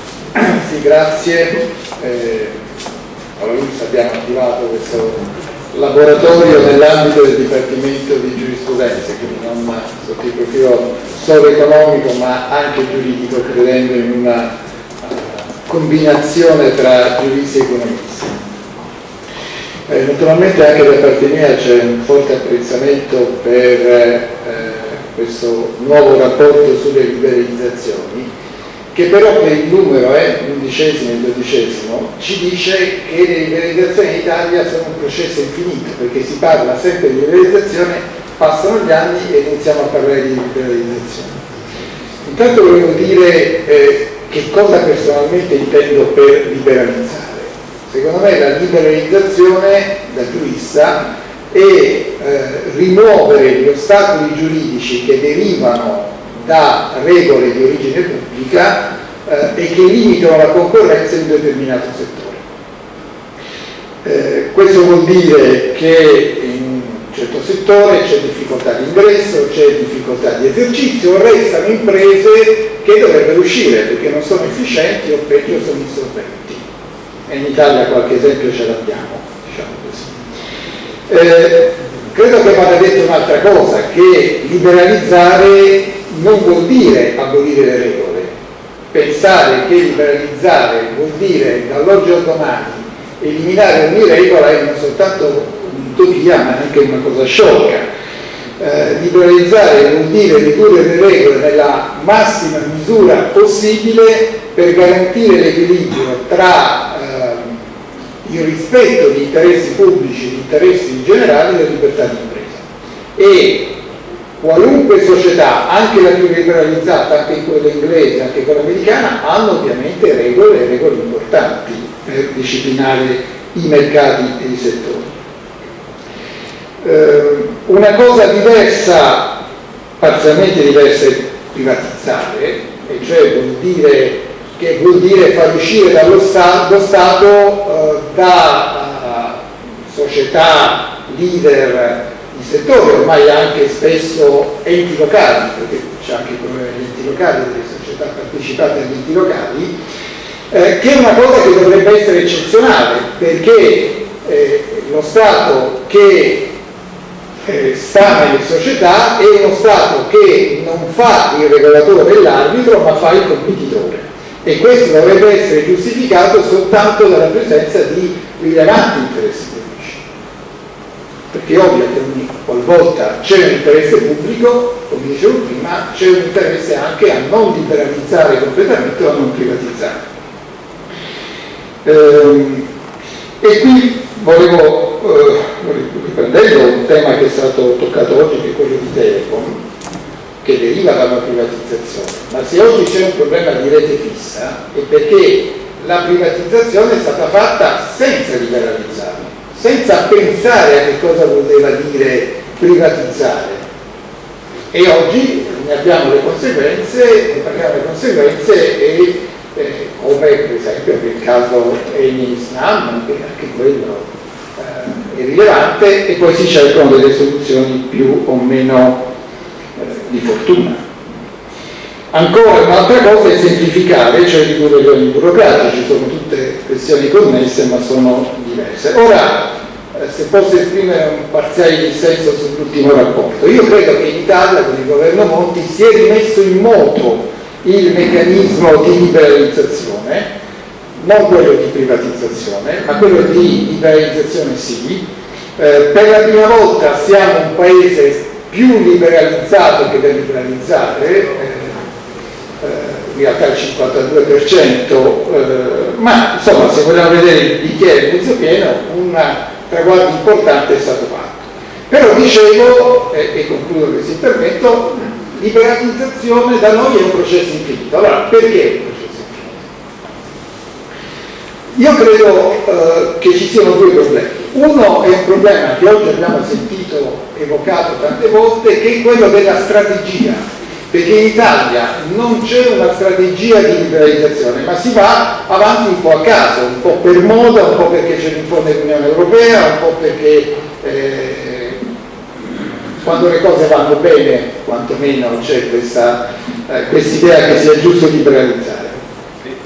F: Sì, grazie. Allora, noi abbiamo attivato questo laboratorio nell'ambito del Dipartimento di Giurisprudenza, quindi non sotto il profilo solo economico ma anche giuridico, credendo in una combinazione tra giuristi e economisti. Naturalmente anche da parte mia c'è un forte apprezzamento per questo nuovo rapporto sulle liberalizzazioni, che però per il numero, 11° e 12°, ci dice che le liberalizzazioni in Italia sono un processo infinito, perché si parla sempre di liberalizzazione, passano gli anni e iniziamo a parlare di liberalizzazione. Intanto volevo dire che cosa personalmente intendo per liberalizzare. Secondo me la liberalizzazione da giurista è rimuovere gli ostacoli giuridici che derivano da regole di origine pubblica e che limitano la concorrenza in un determinato settore. Questo vuol dire che in un certo settore c'è difficoltà di ingresso, c'è difficoltà di esercizio, restano imprese che dovrebbero uscire perché non sono efficienti o peggio sono insolventi. E in Italia qualche esempio ce l'abbiamo, diciamo così. Credo che vada detto un'altra cosa, che liberalizzare non vuol dire abolire le regole. Pensare che liberalizzare vuol dire dall'oggi al domani eliminare ogni regola è non soltanto un'utopia ma anche una cosa sciocca. Liberalizzare vuol dire ridurre le regole nella massima misura possibile per garantire l'equilibrio tra il rispetto di interessi pubblici, di interessi generali e la libertà di impresa. E qualunque società, anche la più liberalizzata, anche quella inglese, anche quella americana, hanno ovviamente regole importanti per disciplinare i mercati e i settori. Una cosa diversa, parzialmente diversa, è privatizzare, e cioè vuol dire far uscire dallo Stato da società leader di settore, ormai anche spesso enti locali, perché c'è anche il problema degli enti locali, delle società partecipate agli enti locali, che è una cosa che dovrebbe essere eccezionale, perché lo Stato che sta nelle società è uno Stato che non fa il regolatore e l'arbitro, ma fa il competitore. E questo dovrebbe essere giustificato soltanto dalla presenza di rilevanti interessi pubblici. Perché è ovvio che ogni qualvolta c'è un interesse pubblico, come dicevo prima, c'è un interesse anche a non liberalizzare completamente o a non privatizzare. E qui volevo, riprendendo un tema che è stato toccato oggi, che è quello di Telecom, che deriva dalla privatizzazione, ma se oggi c'è un problema di rete fissa è perché la privatizzazione è stata fatta senza liberalizzare, senza pensare a che cosa voleva dire privatizzare. E oggi ne abbiamo le conseguenze, ne paghiamo le conseguenze e come per esempio nel caso Eni Snam, anche quello è rilevante, e poi si cercano delle soluzioni più o meno di fortuna. Ancora un'altra cosa è semplificare, cioè ridurre gli oneri burocratici, sono tutte questioni connesse ma sono diverse. Ora, se posso esprimere un parziale dissenso sull'ultimo rapporto, io credo che in Italia con il governo Monti si è rimesso in moto il meccanismo di liberalizzazione, non quello di privatizzazione, ma quello di liberalizzazione sì. Per la prima volta siamo un paese più liberalizzato che da liberalizzare, in realtà il 52%, ma insomma se vogliamo vedere il bicchiere mezzo pieno, un traguardo importante è stato fatto. Però dicevo, e concludo questo intervento, liberalizzazione da noi è un processo infinito. Allora, perché è un processo infinito? Io credo che ci siano due problemi. Uno è un problema che oggi abbiamo sentito evocato tante volte, che è quello della strategia, perché in Italia non c'è una strategia di liberalizzazione, ma si va avanti un po' a caso, un po' per moda, un po' perché ce l'impone l'Unione Europea, un po' perché quando le cose vanno bene, quantomeno c'è questa idea che sia giusto liberalizzare.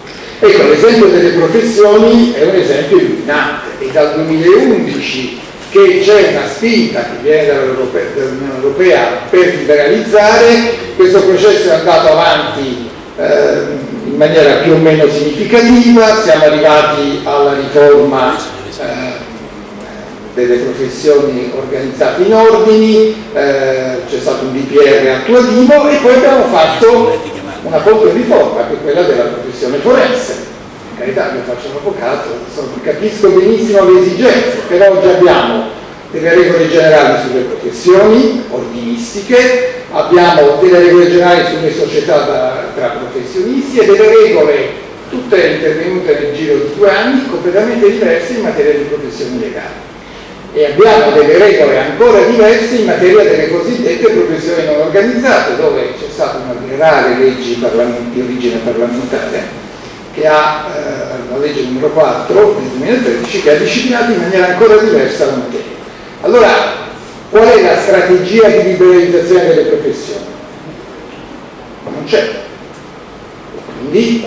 F: Ecco, l'esempio delle professioni è un esempio illuminante, e dal 2011 che c'è una spinta che viene dall'Unione Europea per liberalizzare. Questo processo è andato avanti in maniera più o meno significativa, siamo arrivati alla riforma delle professioni organizzate in ordini, c'è stato un DPR attuativo e poi abbiamo fatto una controriforma che è quella della professione forense. In carità, io faccio un avvocato, capisco benissimo le esigenze, però oggi abbiamo delle regole generali sulle professioni ordinistiche, abbiamo delle regole generali sulle società tra professionisti e delle regole tutte intervenute nel giro di 2 anni completamente diverse in materia di professioni legali. E abbiamo delle regole ancora diverse in materia delle cosiddette professioni non organizzate, dove c'è stata una delle rare leggi di origine parlamentare che ha la legge numero 4 del 2013 che ha disciplinato in maniera ancora diversa la materia. Allora, qual è la strategia di liberalizzazione delle professioni? Non c'è. Quindi,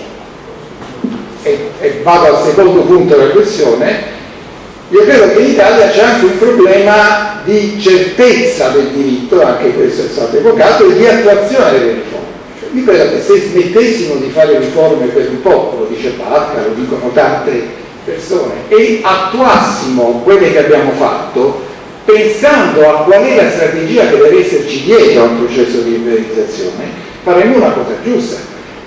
F: e vado al secondo punto della questione, io credo che in Italia c'è anche un problema di certezza del diritto, anche questo è stato evocato, e di attuazione delle riforme. Cioè, io credo che se smettessimo di fare riforme per un po', lo dice Pacca, lo dicono tante persone, e attuassimo quelle che abbiamo fatto, pensando a qual è la strategia che deve esserci dietro a un processo di liberalizzazione, faremo una cosa giusta.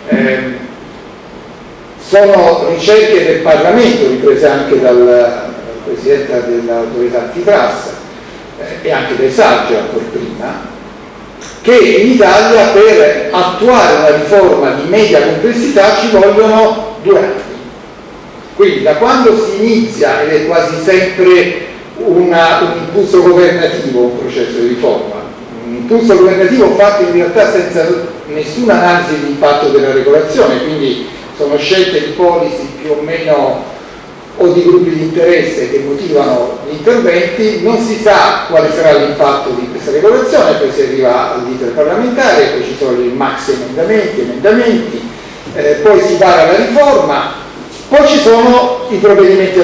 F: Sono ricerche del Parlamento, riprese anche dal Presidente dell'autorità antitrust e anche dai saggi ancora prima, che in Italia per attuare una riforma di media complessità ci vogliono 2 anni. Quindi da quando si inizia, ed è quasi sempre un impulso governativo, un processo di riforma, un impulso governativo fatto in realtà senza nessuna analisi di impatto della regolazione, quindi sono scelte di policy più o meno o di gruppi di interesse che motivano gli interventi, non si sa quale sarà l'impatto di questa regolazione, poi si arriva all'iter parlamentare, poi ci sono i maxi emendamenti, poi si vara la riforma, poi ci sono i provvedimenti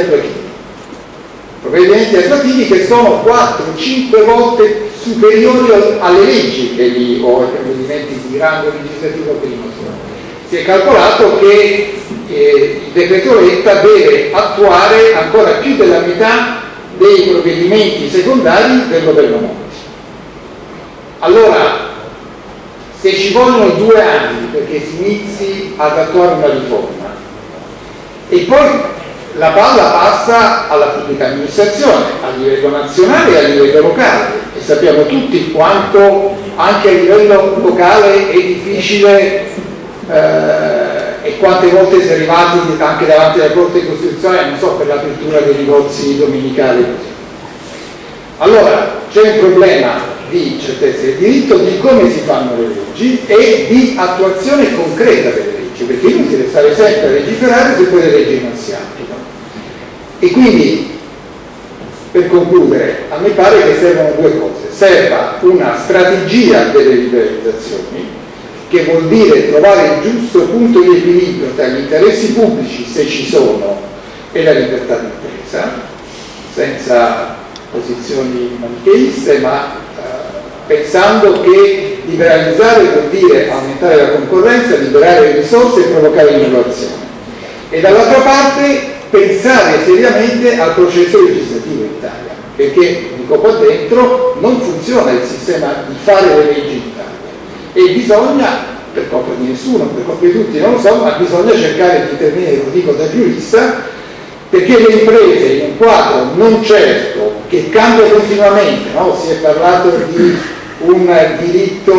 F: attuativi che sono 4-5 volte superiori alle leggi o ai provvedimenti di rango legislativo prima. Si è calcolato che il decreto Letta deve attuare ancora più della metà dei provvedimenti secondari del governo Monti. Allora, se ci vogliono 2 anni perché si inizi ad attuare una riforma e poi la palla passa alla pubblica amministrazione a livello nazionale e a livello locale, e sappiamo tutti quanto anche a livello locale è difficile e quante volte si è arrivati anche davanti alla Corte Costituzionale, non so, per l'apertura dei negozi domenicali. Allora c'è un problema di certezza del diritto, di come si fanno le leggi e di attuazione concreta delle leggi, perché inutile stare sempre a legiferare se poi le leggi non si applicano. E quindi, per concludere, a me pare che servano 2 cose. Serva una strategia delle liberalizzazioni, che vuol dire trovare il giusto punto di equilibrio tra gli interessi pubblici, se ci sono, e la libertà di impresa, senza posizioni manicheiste, ma pensando che liberalizzare vuol dire aumentare la concorrenza, liberare le risorse e provocare l'innovazione. E dall'altra parte pensare seriamente al processo legislativo in Italia, perché, dico qua dentro, non funziona il sistema di fare le leggi in Italia. E bisogna, per colpa di nessuno, per colpa di tutti, non lo so, ma bisogna cercare di intervenire, lo dico da giurista, perché le imprese in un quadro non certo, che cambia continuamente, no? Si è parlato di un diritto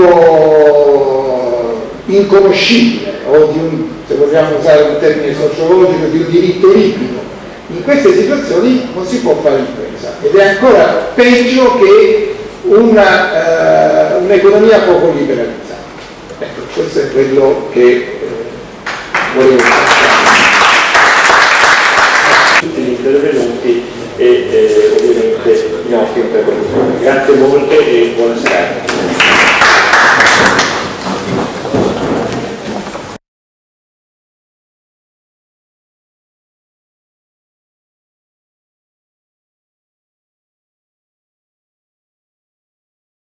F: inconoscibile o di un, se vogliamo usare un termine sociologico, di un diritto liquido. In queste situazioni non si può fare impresa ed è ancora peggio che un'economia poco liberalizzata. Ecco, questo è quello che volevo dire.
A: Tutti gli intervenuti e ovviamente i nostri interlocutori. Grazie molte e buona serata.